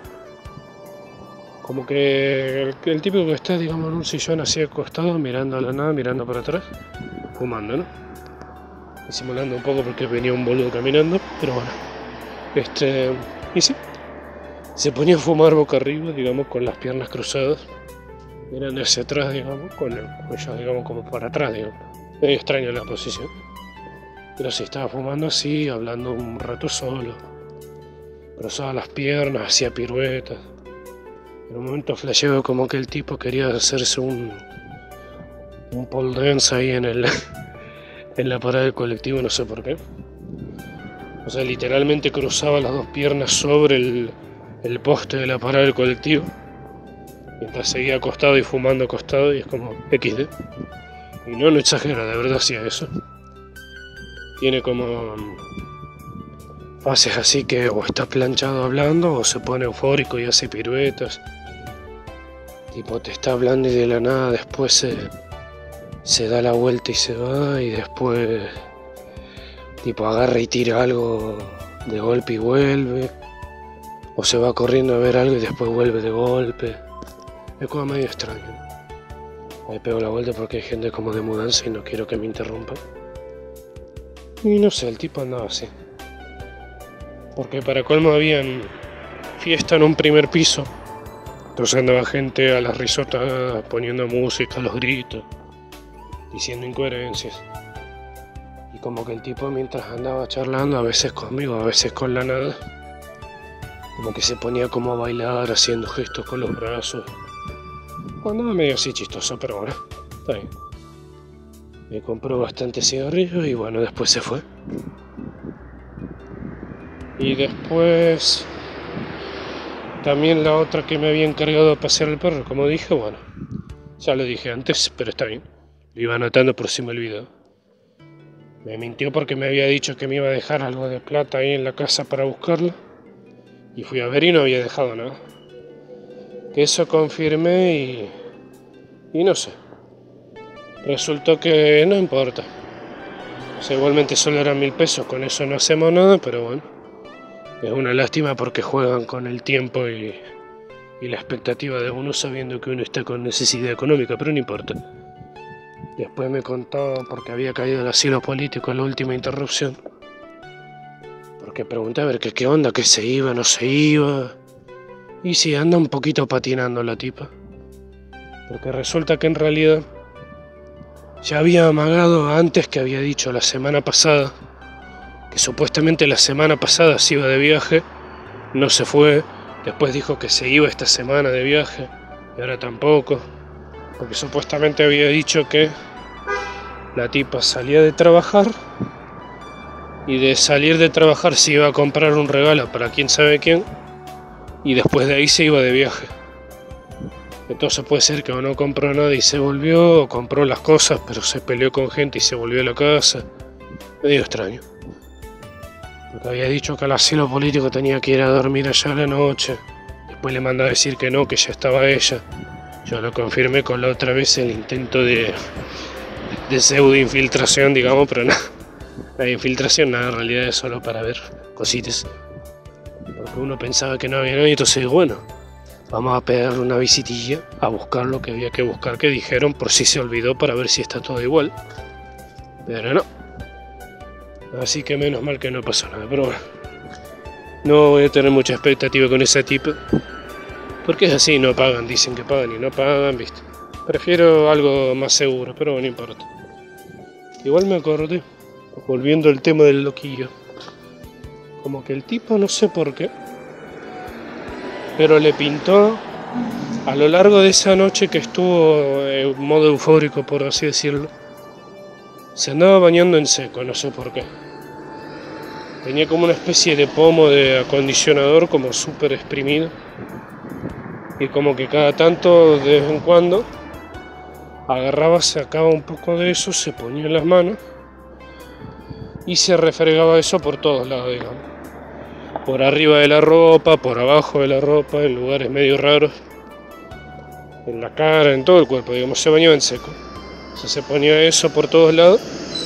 Como que el, el tipo que está, digamos, en un sillón así acostado, mirando a la nada, mirando para atrás, fumando, ¿no? Disimulando un poco porque venía un boludo caminando, pero bueno. Este. Y sí. Se ponía a fumar boca arriba, digamos, con las piernas cruzadas, mirando hacia atrás, digamos, con el cuello, digamos, como para atrás, digamos. Medio extraña la posición. Pero sí, estaba fumando así, hablando un rato solo. Cruzaba las piernas, hacía piruetas. En un momento flasheó como que el tipo quería hacerse un... un pole dance ahí en el... en la parada del colectivo, no sé por qué. O sea, literalmente cruzaba las dos piernas sobre el, el poste de la parada del colectivo. Mientras seguía acostado y fumando acostado, y es como equis de. Y no lo exagera, de verdad hacía eso. Tiene como fases así que o está planchado hablando o se pone eufórico y hace piruetas. Tipo te está hablando y de la nada después se, se da la vuelta y se va y después tipo agarra y tira algo de golpe y vuelve. O se va corriendo a ver algo y después vuelve de golpe. Es como medio extraño. Me pego la vuelta porque hay gente como de mudanza y no quiero que me interrumpan. Y no sé, el tipo andaba así. Porque para colmo habían fiesta en un primer piso. Entonces andaba gente a las risotadas, poniendo música, a los gritos, diciendo incoherencias. Y como que el tipo mientras andaba charlando, a veces conmigo, a veces con la nada, Como que se ponía como a bailar, haciendo gestos con los brazos. Andaba medio así chistoso, pero bueno, está bien. Me compró bastantes cigarrillos y bueno, después se fue. Y después también la otra que me había encargado de pasear el perro, como dije, bueno, ya lo dije antes, pero está bien. Lo iba anotando por si me olvidó. Me mintió porque me había dicho que me iba a dejar algo de plata ahí en la casa para buscarlo. Y fui a ver y no había dejado nada. Que eso confirmé y... y no sé. Resultó que no importa. O sea, igualmente solo eran mil pesos, con eso no hacemos nada, pero bueno. Es una lástima porque juegan con el tiempo y, y la expectativa de uno sabiendo que uno está con necesidad económica, pero no importa. Después me contó porque había caído el asilo político en la última interrupción. Porque pregunté a ver que qué onda, que se iba, no se iba. Y sí, anda un poquito patinando la tipa. Porque resulta que en realidad ya había amagado antes, que había dicho la semana pasada que supuestamente la semana pasada se iba de viaje, no se fue. Después dijo que se iba esta semana de viaje y ahora tampoco. Porque supuestamente había dicho que la tipa salía de trabajar y de salir de trabajar se iba a comprar un regalo para quién sabe quién y después de ahí se iba de viaje. Entonces puede ser que o no compró nada y se volvió, o compró las cosas pero se peleó con gente y se volvió a la casa. Medio extraño. Porque había dicho que al asilo político tenía que ir a dormir allá a la noche. Después le mandó a decir que no, que ya estaba ella. Yo lo confirmé con la otra vez el intento de, de pseudo infiltración, digamos, pero nada. La infiltración nada, en realidad es solo para ver cositas. Porque uno pensaba que no había nadie, entonces digo, bueno, vamos a pegarle una visitilla a buscar lo que había que buscar, que dijeron por si se olvidó para ver si está todo igual. Pero no. Así que menos mal que no pasó nada, pero bueno. No voy a tener mucha expectativa con esa tipa. Porque es así, no pagan, dicen que pagan y no pagan, viste. Prefiero algo más seguro, pero no importa. Igual me acordé, volviendo al tema del loquillo. Como que el tipo, no sé por qué, pero le pintó a lo largo de esa noche que estuvo en modo eufórico, por así decirlo. Se andaba bañando en seco, no sé por qué. Tenía como una especie de pomo de acondicionador como súper exprimido. Y como que cada tanto, de vez en cuando, agarraba, sacaba un poco de eso, se ponía en las manos y se refregaba eso por todos lados, digamos. Por arriba de la ropa, por abajo de la ropa, en lugares medio raros. En la cara, en todo el cuerpo, digamos, se bañaba en seco. O sea, se ponía eso por todos lados.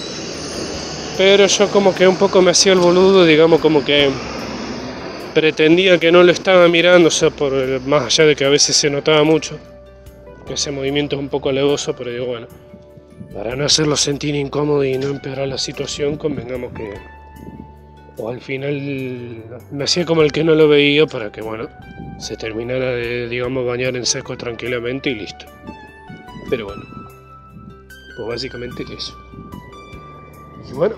Pero yo como que un poco me hacía el boludo, digamos, como que pretendía que no lo estaba mirando, o sea, por el, más allá de que a veces se notaba mucho, que ese movimiento es un poco alevoso, pero digo, bueno, para no hacerlo sentir incómodo y no empeorar la situación, convengamos que, o al final me hacía como el que no lo veía para que, bueno, se terminara de, digamos, bañar en seco tranquilamente y listo. Pero bueno, pues básicamente eso. Y bueno,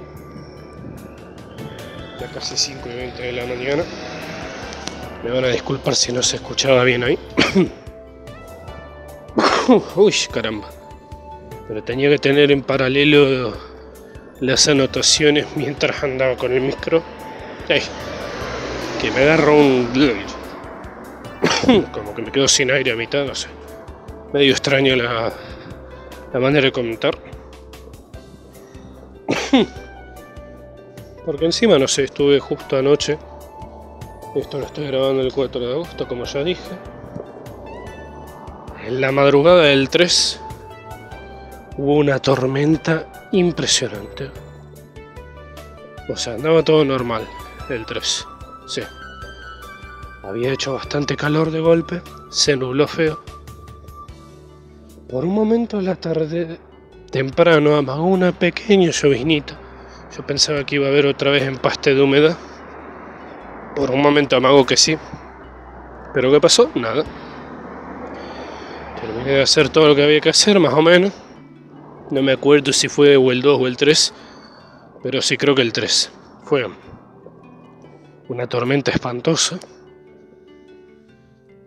ya casi cinco y veinte de la mañana. Me van a disculpar si no se escuchaba bien ahí. Uy, caramba. Pero tenía que tener en paralelo las anotaciones mientras andaba con el micro. Ay, que me agarró un... como que me quedo sin aire a mitad, no sé. Medio extraño la, la manera de comentar. Porque encima, no sé, estuve justo anoche. Esto lo estoy grabando el cuatro de agosto, como ya dije. En la madrugada del tres hubo una tormenta impresionante. O sea, andaba todo normal el tres. Sí. Había hecho bastante calor de golpe, se nubló feo. Por un momento a la tarde temprano amagó una pequeña lloviznita. Yo pensaba que iba a haber otra vez empaste de humedad. Por un momento amagó que sí. ¿Pero qué pasó? Nada. Terminé de hacer todo lo que había que hacer, más o menos. No me acuerdo si fue o el dos o el tres. Pero sí creo que el tres. Fue una tormenta espantosa.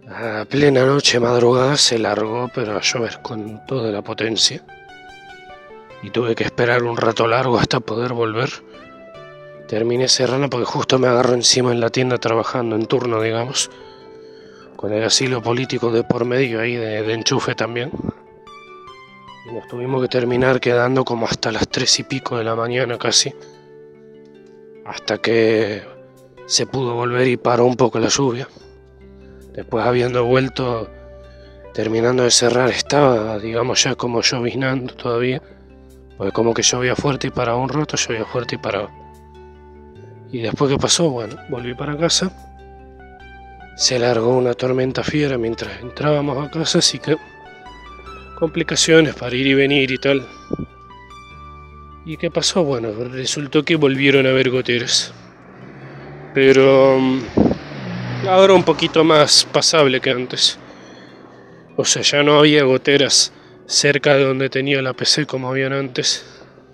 A plena noche, madrugada, se largó, pero a llover con toda la potencia. Y tuve que esperar un rato largo hasta poder volver. Terminé cerrando porque justo me agarró encima en la tienda trabajando en turno, digamos. Con el asilo político de por medio ahí de, de enchufe también. Y nos tuvimos que terminar quedando como hasta las tres y pico de la mañana casi. Hasta que se pudo volver y paró un poco la lluvia. Después, habiendo vuelto, terminando de cerrar, estaba, digamos, ya como lloviznando todavía. Porque como que llovía fuerte y paraba un rato, llovía fuerte y paraba. Y después que pasó, bueno, volví para casa. Se largó una tormenta fiera mientras entrábamos a casa, así que complicaciones para ir y venir y tal. ¿Y qué pasó? Bueno, resultó que volvieron a haber goteras. Pero ahora un poquito más pasable que antes. O sea, ya no había goteras cerca de donde tenía la P C como habían antes.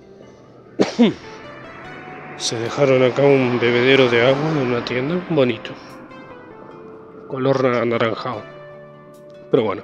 Se dejaron acá un bebedero de agua en una tienda, bonito. Color anaranjado. Pero bueno.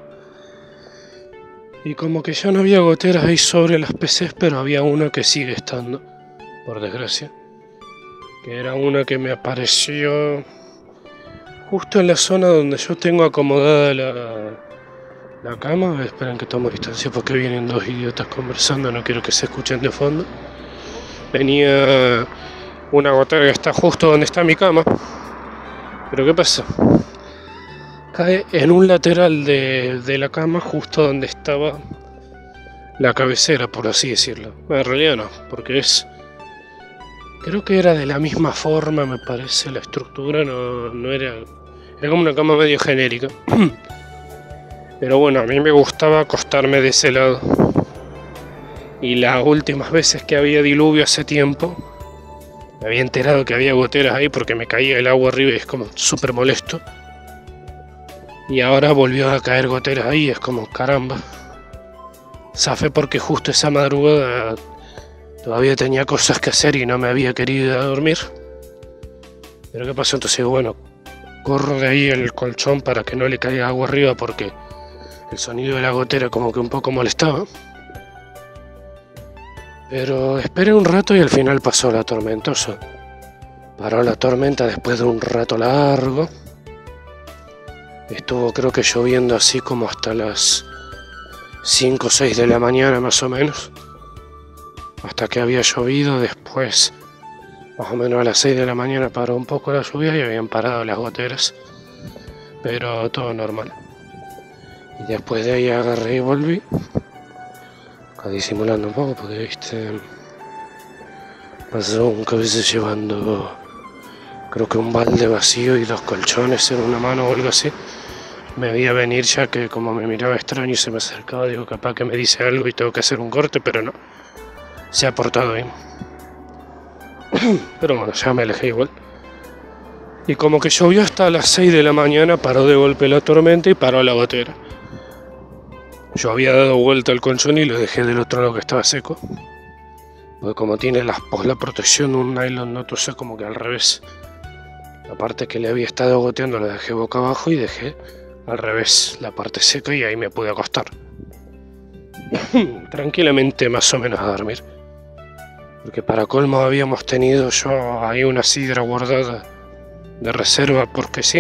Y como que ya no había goteras ahí sobre las P Cs, pero había una que sigue estando, por desgracia. Que era una que me apareció justo en la zona donde yo tengo acomodada la, la cama. Esperen que tomo distancia porque vienen dos idiotas conversando, no quiero que se escuchen de fondo. Venía una gotera que está justo donde está mi cama. Pero ¿qué pasa? Cae en un lateral de, de la cama, justo donde estaba la cabecera, por así decirlo. Bueno, en realidad no, porque es... Creo que era de la misma forma, me parece, la estructura, no, no era... Era como una cama medio genérica. Pero bueno, a mí me gustaba acostarme de ese lado. Y las últimas veces que había diluvio hace tiempo, me había enterado que había goteras ahí porque me caía el agua arriba y es como súper molesto. Y ahora volvió a caer goteras ahí, es como caramba. Zafé porque justo esa madrugada todavía tenía cosas que hacer y no me había querido ir a dormir. Pero ¿qué pasó? Entonces, bueno, corro de ahí el colchón para que no le caiga agua arriba porque el sonido de la gotera como que un poco molestaba. Pero esperé un rato y al final pasó la tormenta. O sea, paró la tormenta después de un rato largo. Estuvo creo que lloviendo así como hasta las cinco o seis de la mañana más o menos. Hasta que había llovido, después más o menos a las seis de la mañana paró un poco la lluvia y habían parado las goteras. Pero todo normal. Y después de ahí agarré y volví. Acá disimulando un poco porque viste... Pasó un cabeza llevando... Creo que un balde vacío y dos colchones en una mano o algo así. Me veía venir ya que como me miraba extraño y se me acercaba, digo capaz que me dice algo y tengo que hacer un corte, pero no. Se ha portado bien. Pero bueno, ya me alejé igual. Y como que llovió hasta las seis de la mañana, paró de golpe la tormenta y paró la gotera. Yo había dado vuelta al colchón y lo dejé del otro lado que estaba seco. Porque como tiene la, la protección de un nylon, no sé, como que al revés. La parte que le había estado goteando la dejé boca abajo y dejé al revés la parte seca y ahí me pude acostar. Tranquilamente más o menos a dormir. Porque para colmo habíamos tenido yo ahí una sidra guardada de reserva porque sí.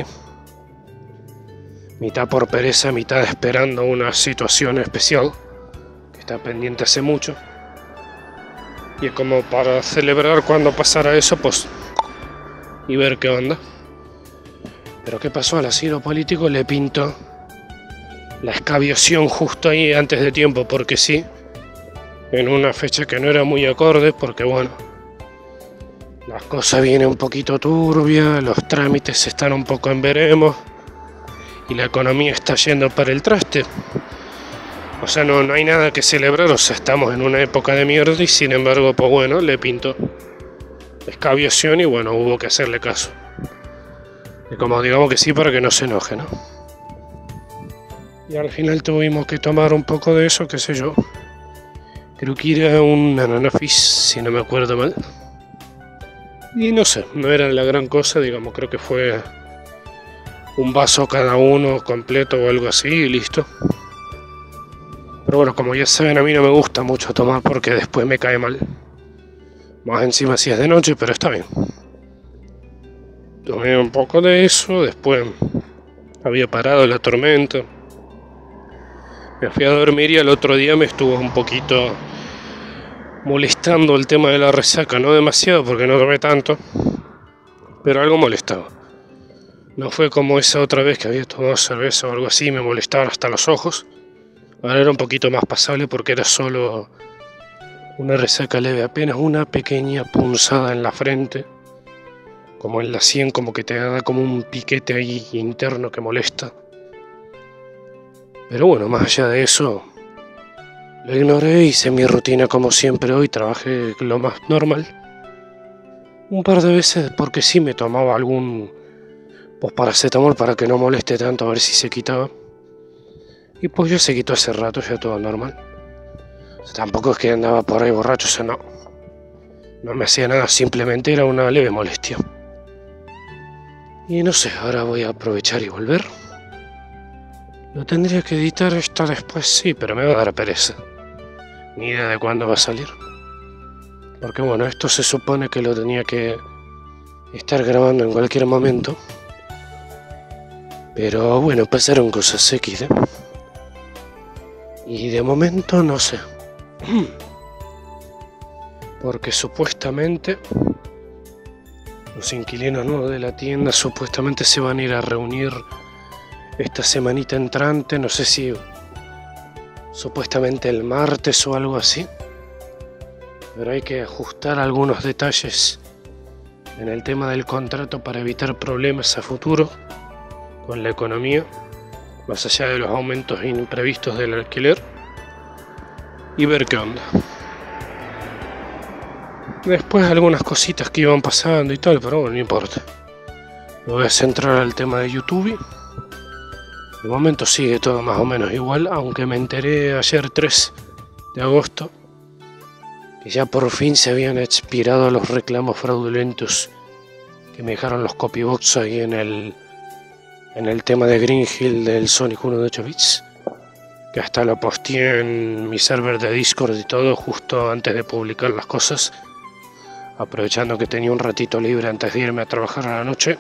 Mitad por pereza, mitad esperando una situación especial que está pendiente hace mucho. Y como para celebrar cuando pasara eso, pues... y ver qué onda. Pero qué pasó, al asilo político le pintó la excaviación justo ahí antes de tiempo, porque sí, en una fecha que no era muy acorde, porque bueno, las cosas vienen un poquito turbias, los trámites están un poco en veremos y la economía está yendo para el traste. O sea, no, no hay nada que celebrar, o sea, estamos en una época de mierda y sin embargo, pues bueno, le pintó excaviación y bueno, hubo que hacerle caso. Y como digamos que sí para que no se enoje, ¿no? Y al final tuvimos que tomar un poco de eso, qué sé yo. Creo que era un ananafis, si no me acuerdo mal. Y no sé, no era la gran cosa, digamos, creo que fue un vaso cada uno completo o algo así y listo. Pero bueno, como ya saben, a mí no me gusta mucho tomar porque después me cae mal. Más encima si es de noche, pero está bien. Tomé un poco de eso, después había parado la tormenta. Me fui a dormir y al otro día me estuvo un poquito molestando el tema de la resaca. No demasiado porque no tomé tanto, pero algo molestaba. No fue como esa otra vez que había tomado cerveza o algo así, me molestaban hasta los ojos. Ahora era un poquito más pasable porque era solo una resaca leve, apenas una pequeña punzada en la frente, como en la sien, como que te da como un piquete ahí interno que molesta. Pero bueno, más allá de eso, lo ignoré, hice mi rutina como siempre hoy, trabajé lo más normal. Un par de veces porque sí me tomaba algún paracetamol para que no moleste tanto, a ver si se quitaba. Y pues ya se quitó hace rato, ya todo normal. O sea, tampoco es que andaba por ahí borracho, o sea, no. No me hacía nada, simplemente era una leve molestia. Y no sé, ahora voy a aprovechar y volver. Lo tendría que editar esto después, sí, pero me va a dar pereza. Ni idea de cuándo va a salir. Porque bueno, esto se supone que lo tenía que estar grabando en cualquier momento. Pero bueno, pasaron cosas X, ¿eh? Y de momento no sé. Porque supuestamente los inquilinos nuevos de la tienda supuestamente se van a ir a reunir esta semanita entrante, no sé si supuestamente el martes o algo así. Pero hay que ajustar algunos detalles en el tema del contrato para evitar problemas a futuro con la economía, más allá de los aumentos imprevistos del alquiler, y ver qué onda. Después algunas cositas que iban pasando y tal, pero bueno, no importa. Me voy a centrar al tema de YouTube. De momento sigue todo más o menos igual, aunque me enteré ayer tres de agosto que ya por fin se habían expirado los reclamos fraudulentos que me dejaron los copybox ahí en el en el tema de Green Hill del Sonic uno de ocho bits, que hasta lo posteé en mi server de Discord y todo justo antes de publicar las cosas, aprovechando que tenía un ratito libre antes de irme a trabajar a la noche.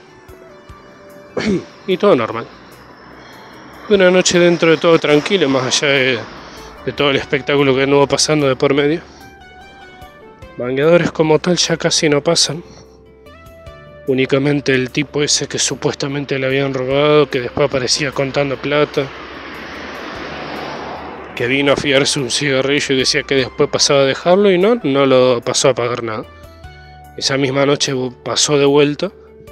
Y todo normal. Una noche dentro de todo tranquila, más allá de, de todo el espectáculo que anduvo pasando de por medio. Bangueadores como tal ya casi no pasan. Únicamente el tipo ese que supuestamente le habían robado, que después aparecía contando plata, que vino a fiarse un cigarrillo y decía que después pasaba a dejarlo y no, no lo pasó a pagar nada. Esa misma noche pasó de vuelta,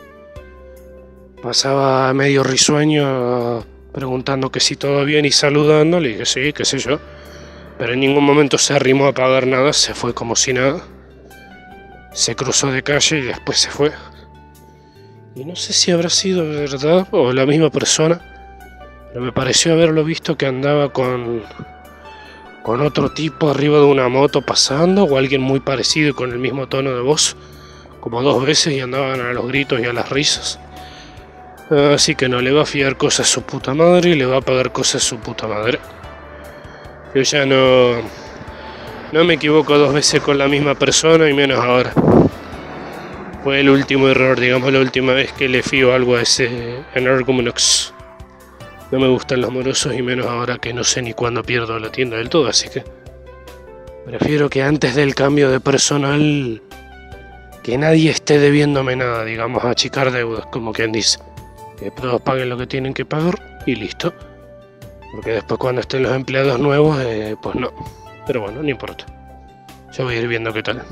pasaba medio risueño preguntando que si todo bien y saludando, le dije sí, qué sé yo, pero en ningún momento se arrimó a pagar nada, se fue como si nada, se cruzó de calle y después se fue. Y no sé si habrá sido verdad o la misma persona, pero me pareció haberlo visto que andaba con, con otro tipo arriba de una moto pasando, o alguien muy parecido y con el mismo tono de voz, como dos veces, y andaban a los gritos y a las risas. Así que no le va a fiar cosas a su puta madre y le va a pagar cosas a su puta madre. Yo ya no, no me equivoco dos veces con la misma persona y menos ahora. Fue el último error, digamos, la última vez que le fío algo a ese Energumenox. No me gustan los morosos y menos ahora que no sé ni cuándo pierdo la tienda del todo, así que prefiero que antes del cambio de personal que nadie esté debiéndome nada, digamos, achicar deudas, como quien dice. Que todos paguen lo que tienen que pagar y listo. Porque después cuando estén los empleados nuevos, eh, pues no. Pero bueno, no importa. Yo voy a ir viendo qué tal.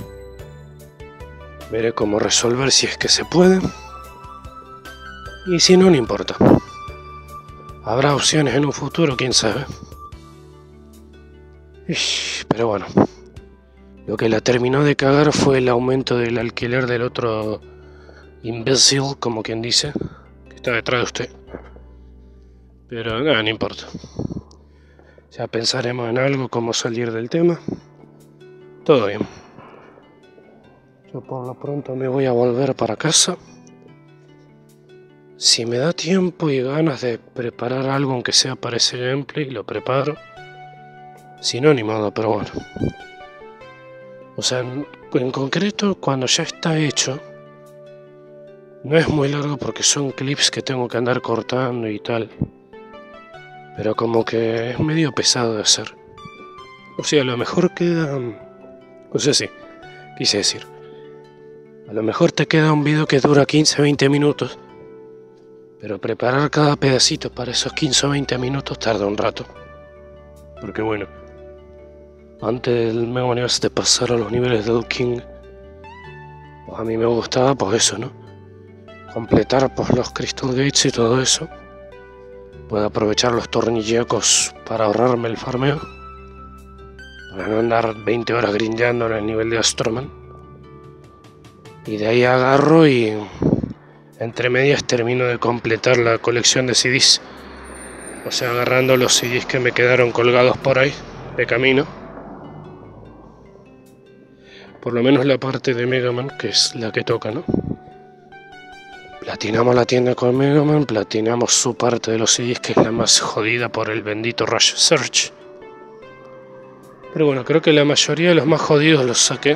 Veré cómo resolver si es que se puede. Y si no, no importa. Habrá opciones en un futuro, quién sabe. Ish, pero bueno. Lo que la terminó de cagar fue el aumento del alquiler del otro imbécil, como quien dice, que está detrás de usted. Pero nada, no importa. Ya pensaremos en algo, cómo salir del tema. Todo bien. Yo por lo pronto me voy a volver para casa. Si me da tiempo y ganas de preparar algo, aunque sea para ese gameplay, lo preparo. Si no, ni modo, pero bueno. O sea, en, en concreto, cuando ya está hecho, no es muy largo porque son clips que tengo que andar cortando y tal. Pero como que es medio pesado de hacer. O sea, a lo mejor queda... O sea, sí, quise decir. A lo mejor te queda un video que dura quince a veinte minutos. Pero preparar cada pedacito para esos quince o veinte minutos tarda un rato. Porque bueno, antes del Mega Man de pasar a los niveles del King, pues a mí me gustaba pues eso, ¿no? Completar pues los Crystal Gates y todo eso. Puedo aprovechar los tornillacos para ahorrarme el farmeo. Para no andar veinte horas grindeando en el nivel de Astroman. Y de ahí agarro y entre medias termino de completar la colección de C Ds. O sea, agarrando los C Ds que me quedaron colgados por ahí, de camino. Por lo menos la parte de Mega Man, que es la que toca, ¿no? Platinamos la tienda con Mega Man, platinamos su parte de los C Ds, que es la más jodida por el bendito Rush Search. Pero bueno, creo que la mayoría de los más jodidos los saqué.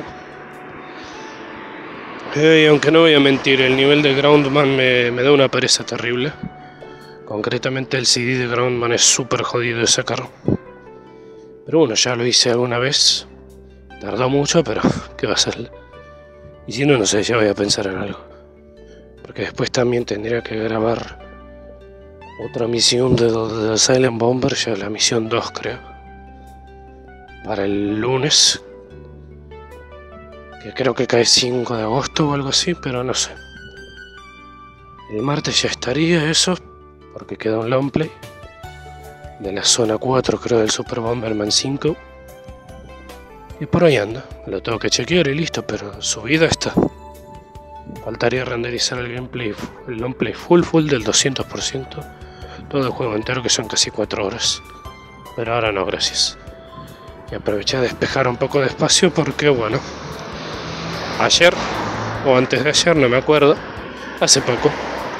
Eh, y aunque no voy a mentir, el nivel de Groundman me, me da una pereza terrible. Concretamente el C D de Groundman es súper jodido de sacar. Pero bueno, ya lo hice alguna vez. Tardó mucho, pero ¿qué va a ser? Y si no, no sé, ya voy a pensar en algo. Porque después también tendría que grabar otra misión de, de Silent Bomber, ya la misión dos creo. Para el lunes. Que creo que cae cinco de agosto o algo así, pero no sé. El martes ya estaría eso, porque queda un long play. De la zona cuatro creo del Super Bomberman cinco. Y por ahí anda, lo tengo que chequear y listo, pero subida está. Faltaría renderizar el gameplay, el long play full full del doscientos por ciento. Todo el juego entero, que son casi cuatro horas. Pero ahora no, gracias. Y aproveché a despejar un poco de espacio porque bueno, ayer o antes de ayer, no me acuerdo, hace poco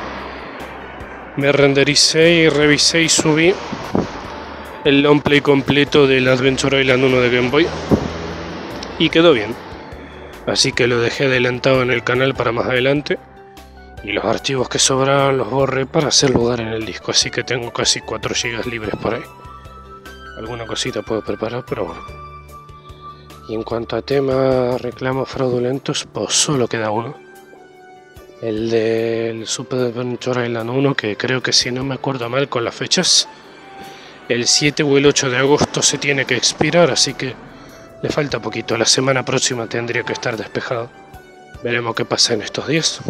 me rendericé y revisé y subí el long play completo del Adventure Island uno de Game Boy y quedó bien, así que lo dejé adelantado en el canal para más adelante y los archivos que sobraban los borré para hacer lugar en el disco, así que tengo casi cuatro gigas libres por ahí. Alguna cosita puedo preparar, pero bueno. Y en cuanto a tema reclamos fraudulentos, pues solo queda uno. El del Super Adventure Island uno, que creo que si no me acuerdo mal con las fechas, el siete o el ocho de agosto se tiene que expirar, así que le falta poquito. La semana próxima tendría que estar despejado. Veremos qué pasa en estos días.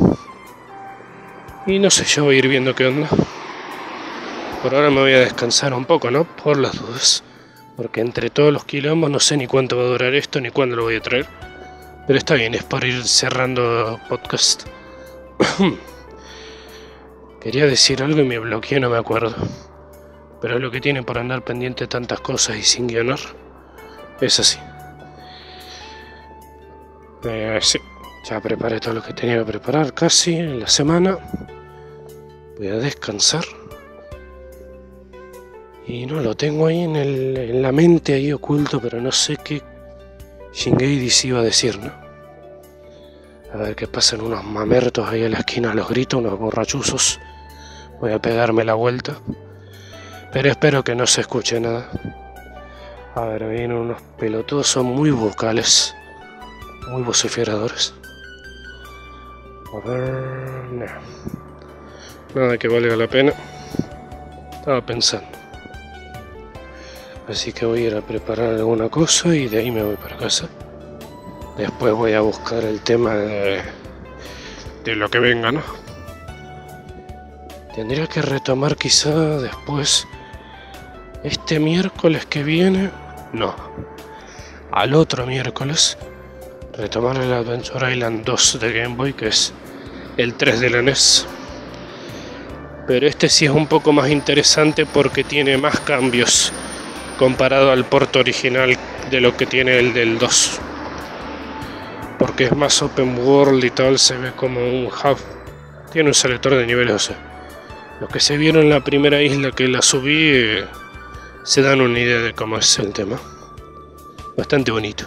Y no sé, yo voy a ir viendo qué onda. Por ahora me voy a descansar un poco, ¿no? Por las dudas. Porque entre todos los quilombos no sé ni cuánto va a durar esto, ni cuándo lo voy a traer. Pero está bien, es para ir cerrando podcast. Quería decir algo y me bloqueé, no me acuerdo. Pero es lo que tiene por andar pendiente de tantas cosas y sin guionar. Es así. Eh, sí, ya preparé todo lo que tenía que preparar casi en la semana. Voy a descansar. Y no, lo tengo ahí en, el, en la mente, ahí oculto, pero no sé qué Shingeidis iba a decir, ¿no? A ver qué pasan unos mamertos ahí a la esquina, los gritos, unos borrachuzos. Voy a pegarme la vuelta. Pero espero que no se escuche nada. A ver, vienen unos pelotudos, son muy vocales. Muy vociferadores. A ver... No. Nada que valga la pena. Estaba pensando. Así que voy a ir a preparar alguna cosa y de ahí me voy para casa. Después voy a buscar el tema de, de lo que venga, ¿no? Tendría que retomar quizá después, este miércoles que viene, no, al otro miércoles, retomar el Adventure Island dos de Game Boy, que es el tres de la N E S. Pero este sí es un poco más interesante porque tiene más cambios comparado al port original de lo que tiene el del dos, porque es más open world y tal, se ve como un hub, tiene un selector de niveles, o sea, Los que se vieron la primera isla que la subí eh, se dan una idea de cómo es el tema. Bastante bonito.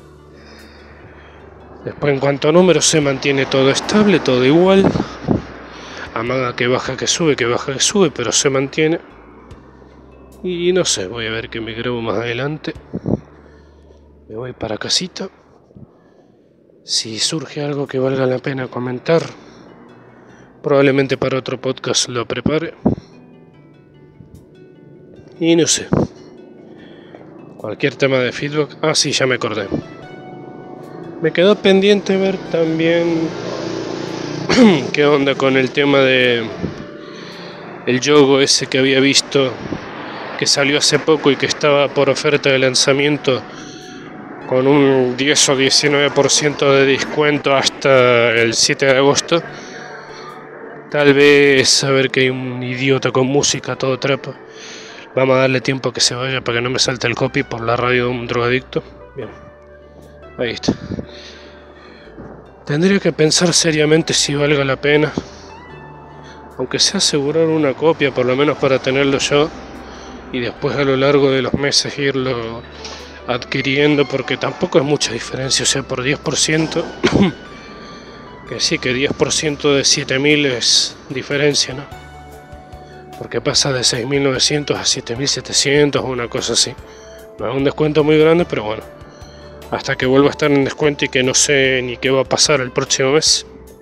Después, en cuanto a números, se mantiene todo estable, todo igual. Amaga que baja, que sube, que baja, que sube, pero se mantiene. Y no sé, voy a ver que me grabo más adelante. Me voy para casita. Si surge algo que valga la pena comentar, probablemente para otro podcast lo prepare. Y no sé. Cualquier tema de feedback. Ah, sí, ya me acordé. Me quedó pendiente ver también qué onda con el tema de el yogo ese que había visto, que salió hace poco y que estaba por oferta de lanzamiento con un diez o diecinueve por ciento de descuento hasta el siete de agosto. Tal vez saber que hay un idiota con música todo trapo. Vamos a darle tiempo a que se vaya para que no me salte el copy por la radio de un drogadicto. Bien, ahí está. Tendría que pensar seriamente si valga la pena, aunque sea asegurar una copia por lo menos para tenerlo yo y después a lo largo de los meses irlo adquiriendo, porque tampoco es mucha diferencia. O sea, por diez por ciento que sí, que diez por ciento de siete mil es diferencia, ¿no? Porque pasa de seis mil novecientos a siete mil setecientos o una cosa así. No es un descuento muy grande, pero bueno, hasta que vuelva a estar en descuento y que no sé ni qué va a pasar el próximo mes.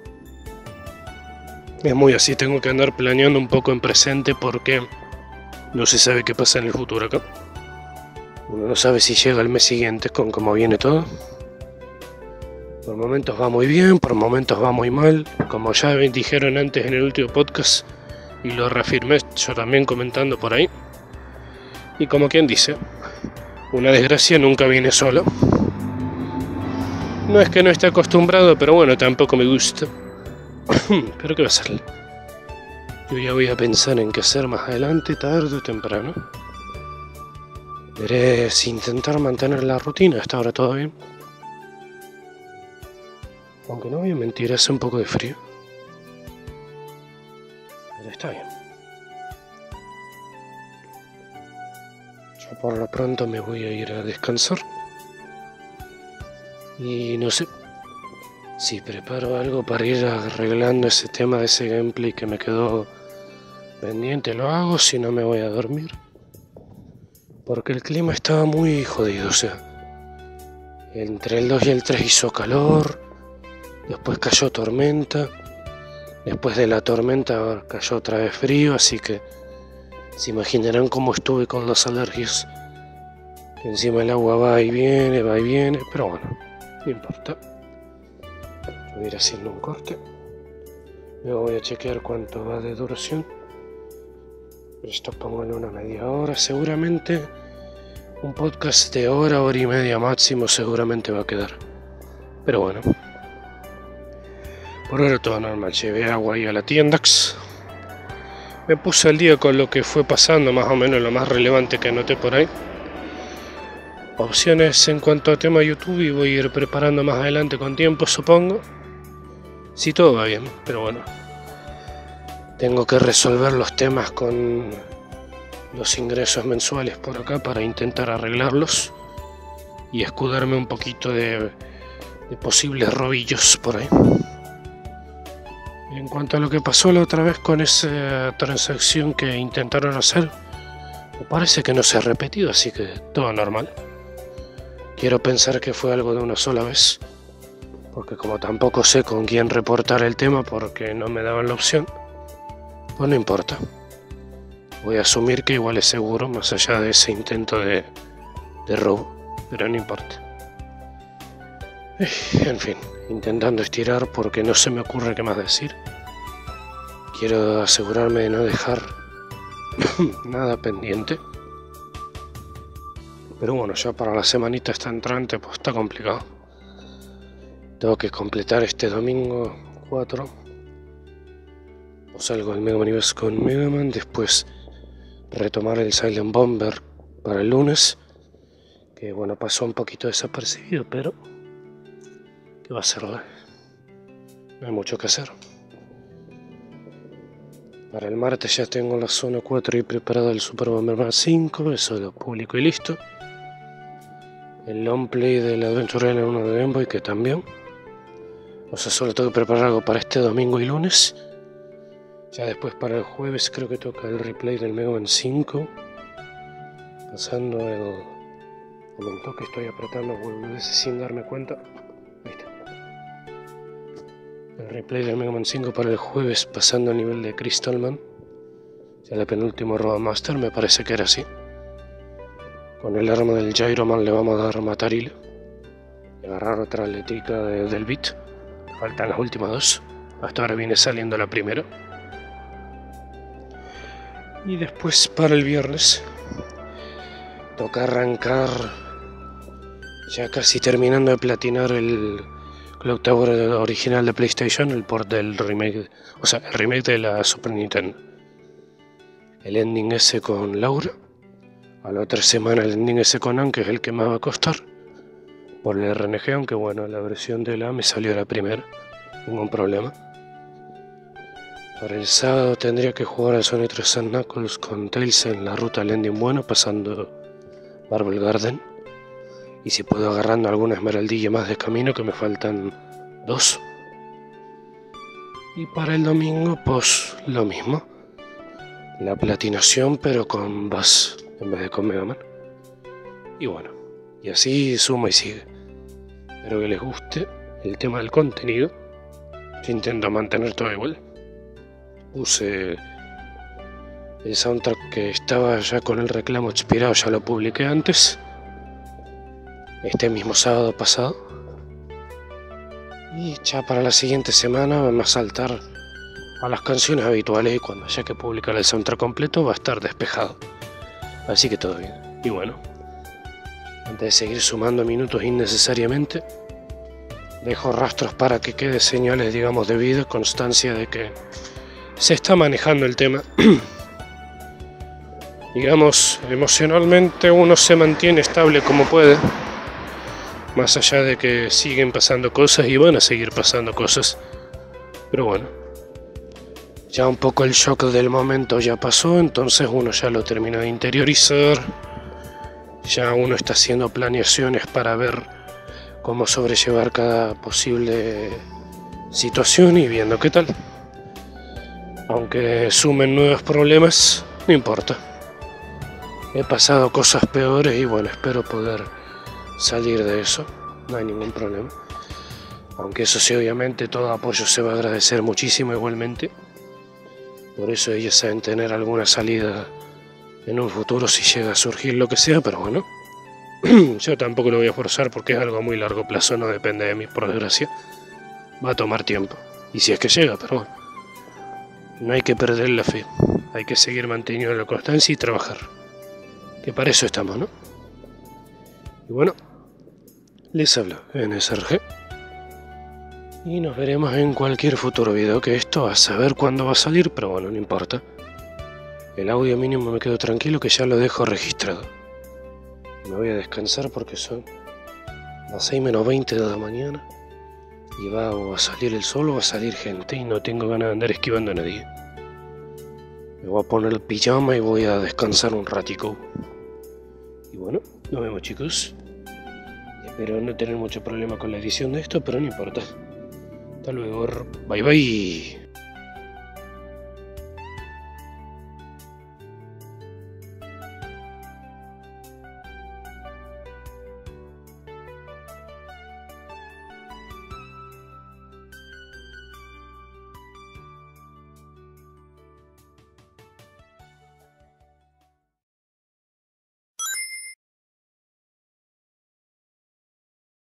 Es muy así, tengo que andar planeando un poco en presente porque no se sabe qué pasa en el futuro acá. Uno no sabe si llega el mes siguiente con cómo viene todo. Por momentos va muy bien, por momentos va muy mal. Como ya dijeron antes en el último podcast, y lo reafirmé yo también comentando por ahí. Y como quien dice, una desgracia nunca viene solo. No es que no esté acostumbrado, pero bueno, tampoco me gusta. Pero qué va a ser. Yo ya voy a pensar en qué hacer más adelante, tarde o temprano. Veré si intentar mantener la rutina. Hasta ahora todo bien. Aunque no voy a mentir, hace un poco de frío. Pero está bien. Yo por lo pronto me voy a ir a descansar. Y no sé si preparo algo para ir arreglando ese tema de ese gameplay que me quedó pendiente. Lo hago, si no me voy a dormir. Porque el clima estaba muy jodido, o sea. Entre el dos y el tres hizo calor. Después cayó tormenta. Después de la tormenta cayó otra vez frío, así que se imaginarán cómo estuve con las alergias. Encima el agua va y viene, va y viene, pero bueno, no importa. Voy a ir haciendo un corte. Luego voy a chequear cuánto va de duración. Esto pongo en una media hora. Seguramente un podcast de hora, hora y media máximo seguramente va a quedar. Pero bueno. Por ahora todo normal. Llevé agua ahí a la tiendax. Me puse al día con lo que fue pasando, más o menos lo más relevante que anoté por ahí. Opciones en cuanto a tema YouTube y voy a ir preparando más adelante con tiempo, supongo. Si todo va bien, pero bueno. Tengo que resolver los temas con los ingresos mensuales por acá para intentar arreglarlos y escudarme un poquito de, de posibles robillos por ahí. En cuanto a lo que pasó la otra vez con esa transacción que intentaron hacer, me parece que no se ha repetido, así que todo normal. Quiero pensar que fue algo de una sola vez, porque como tampoco sé con quién reportar el tema porque no me daban la opción, pues no importa. Voy a asumir que igual es seguro, más allá de ese intento de, de robo, pero no importa. En fin, intentando estirar porque no se me ocurre qué más decir. Quiero asegurarme de no dejar nada pendiente. Pero bueno, ya para la semanita esta entrante pues está complicado. Tengo que completar este domingo cuatro. O salgo al Mega Universe con Mega Man, después retomar el Silent Bomber para el lunes. Que bueno, pasó un poquito desapercibido, pero ¿qué va a hacerle? No hay mucho que hacer. Para el martes ya tengo la zona cuatro y preparada el Super Bomberman cinco, eso lo publico y listo. El long play del Adventure Island uno de Game Boy, que también. O sea, solo tengo que preparar algo para este domingo y lunes. Ya después para el jueves creo que toca el replay del Mega Man cinco. Pasando el... momento que estoy apretando boludeces sin darme cuenta. Ahí está. El replay del Mega Man cinco para el jueves, pasando a nivel de Crystal Man. Ya el penúltimo Roadmaster me parece que era así. Con el arma del Gyro Man le vamos a dar Matarile. Y agarrar otra atletica de, del Beat. Faltan las últimas dos. Hasta ahora viene saliendo la primera. Y después para el viernes toca arrancar, ya casi terminando de platinar el Clock Tower original de PlayStation, el port del remake, o sea, el remake de la Super Nintendo. El ending ese con Laura. A la otra semana el ending ese con Ann, que es el que más va a costar. Por el R N G, aunque bueno, la versión de la me salió la primera. Ningún problema. Para el sábado tendría que jugar al Sonic tres and Knuckles con Tails en la ruta al ending bueno, pasando Marble Garden. Y si puedo agarrando alguna esmeraldilla más de camino, que me faltan dos. Y para el domingo, pues lo mismo. La platinación, pero con Bass en vez de con Mega Man. Y bueno, y así suma y sigue. Espero que les guste el tema del contenido. Yo intento mantener todo igual. Puse el soundtrack que estaba ya con el reclamo expirado, ya lo publiqué antes. Este mismo sábado pasado. Y ya para la siguiente semana van a saltar a las canciones habituales y cuando haya que publicar el soundtrack completo va a estar despejado. Así que todo bien. Y bueno, antes de seguir sumando minutos innecesariamente, dejo rastros para que quede señales, digamos, de vida, constancia de que se está manejando el tema. Digamos, emocionalmente uno se mantiene estable como puede, más allá de que siguen pasando cosas y van a seguir pasando cosas. Pero bueno, ya un poco el shock del momento ya pasó, entonces uno ya lo termina de interiorizar. Ya uno está haciendo planeaciones para ver cómo sobrellevar cada posible situación y viendo qué tal. Aunque sumen nuevos problemas, no importa. He pasado cosas peores y bueno, espero poder salir de eso. No hay ningún problema. Aunque eso sí, obviamente, todo apoyo se va a agradecer muchísimo igualmente. Por eso ellos saben tener alguna salida en un futuro si llega a surgir lo que sea, pero bueno. Yo tampoco lo voy a forzar porque es algo a muy largo plazo, no depende de mí, por desgracia. Va a tomar tiempo. Y si es que llega, pero bueno. No hay que perder la fe. Hay que seguir manteniendo la constancia y trabajar. Que para eso estamos, ¿no? Y bueno, les hablo en S R G. Y nos veremos en cualquier futuro video, que esto a saber cuándo va a salir, pero bueno, no importa. El audio mínimo me quedo tranquilo que ya lo dejo registrado. Me voy a descansar porque son las seis menos veinte de la mañana. Y va a salir el sol o va a salir gente y no tengo ganas de andar esquivando a nadie. Me voy a poner el pijama y voy a descansar un ratico. Y bueno, nos vemos, chicos. Espero no tener mucho problema con la edición de esto, pero no importa. Hasta luego. Bye bye.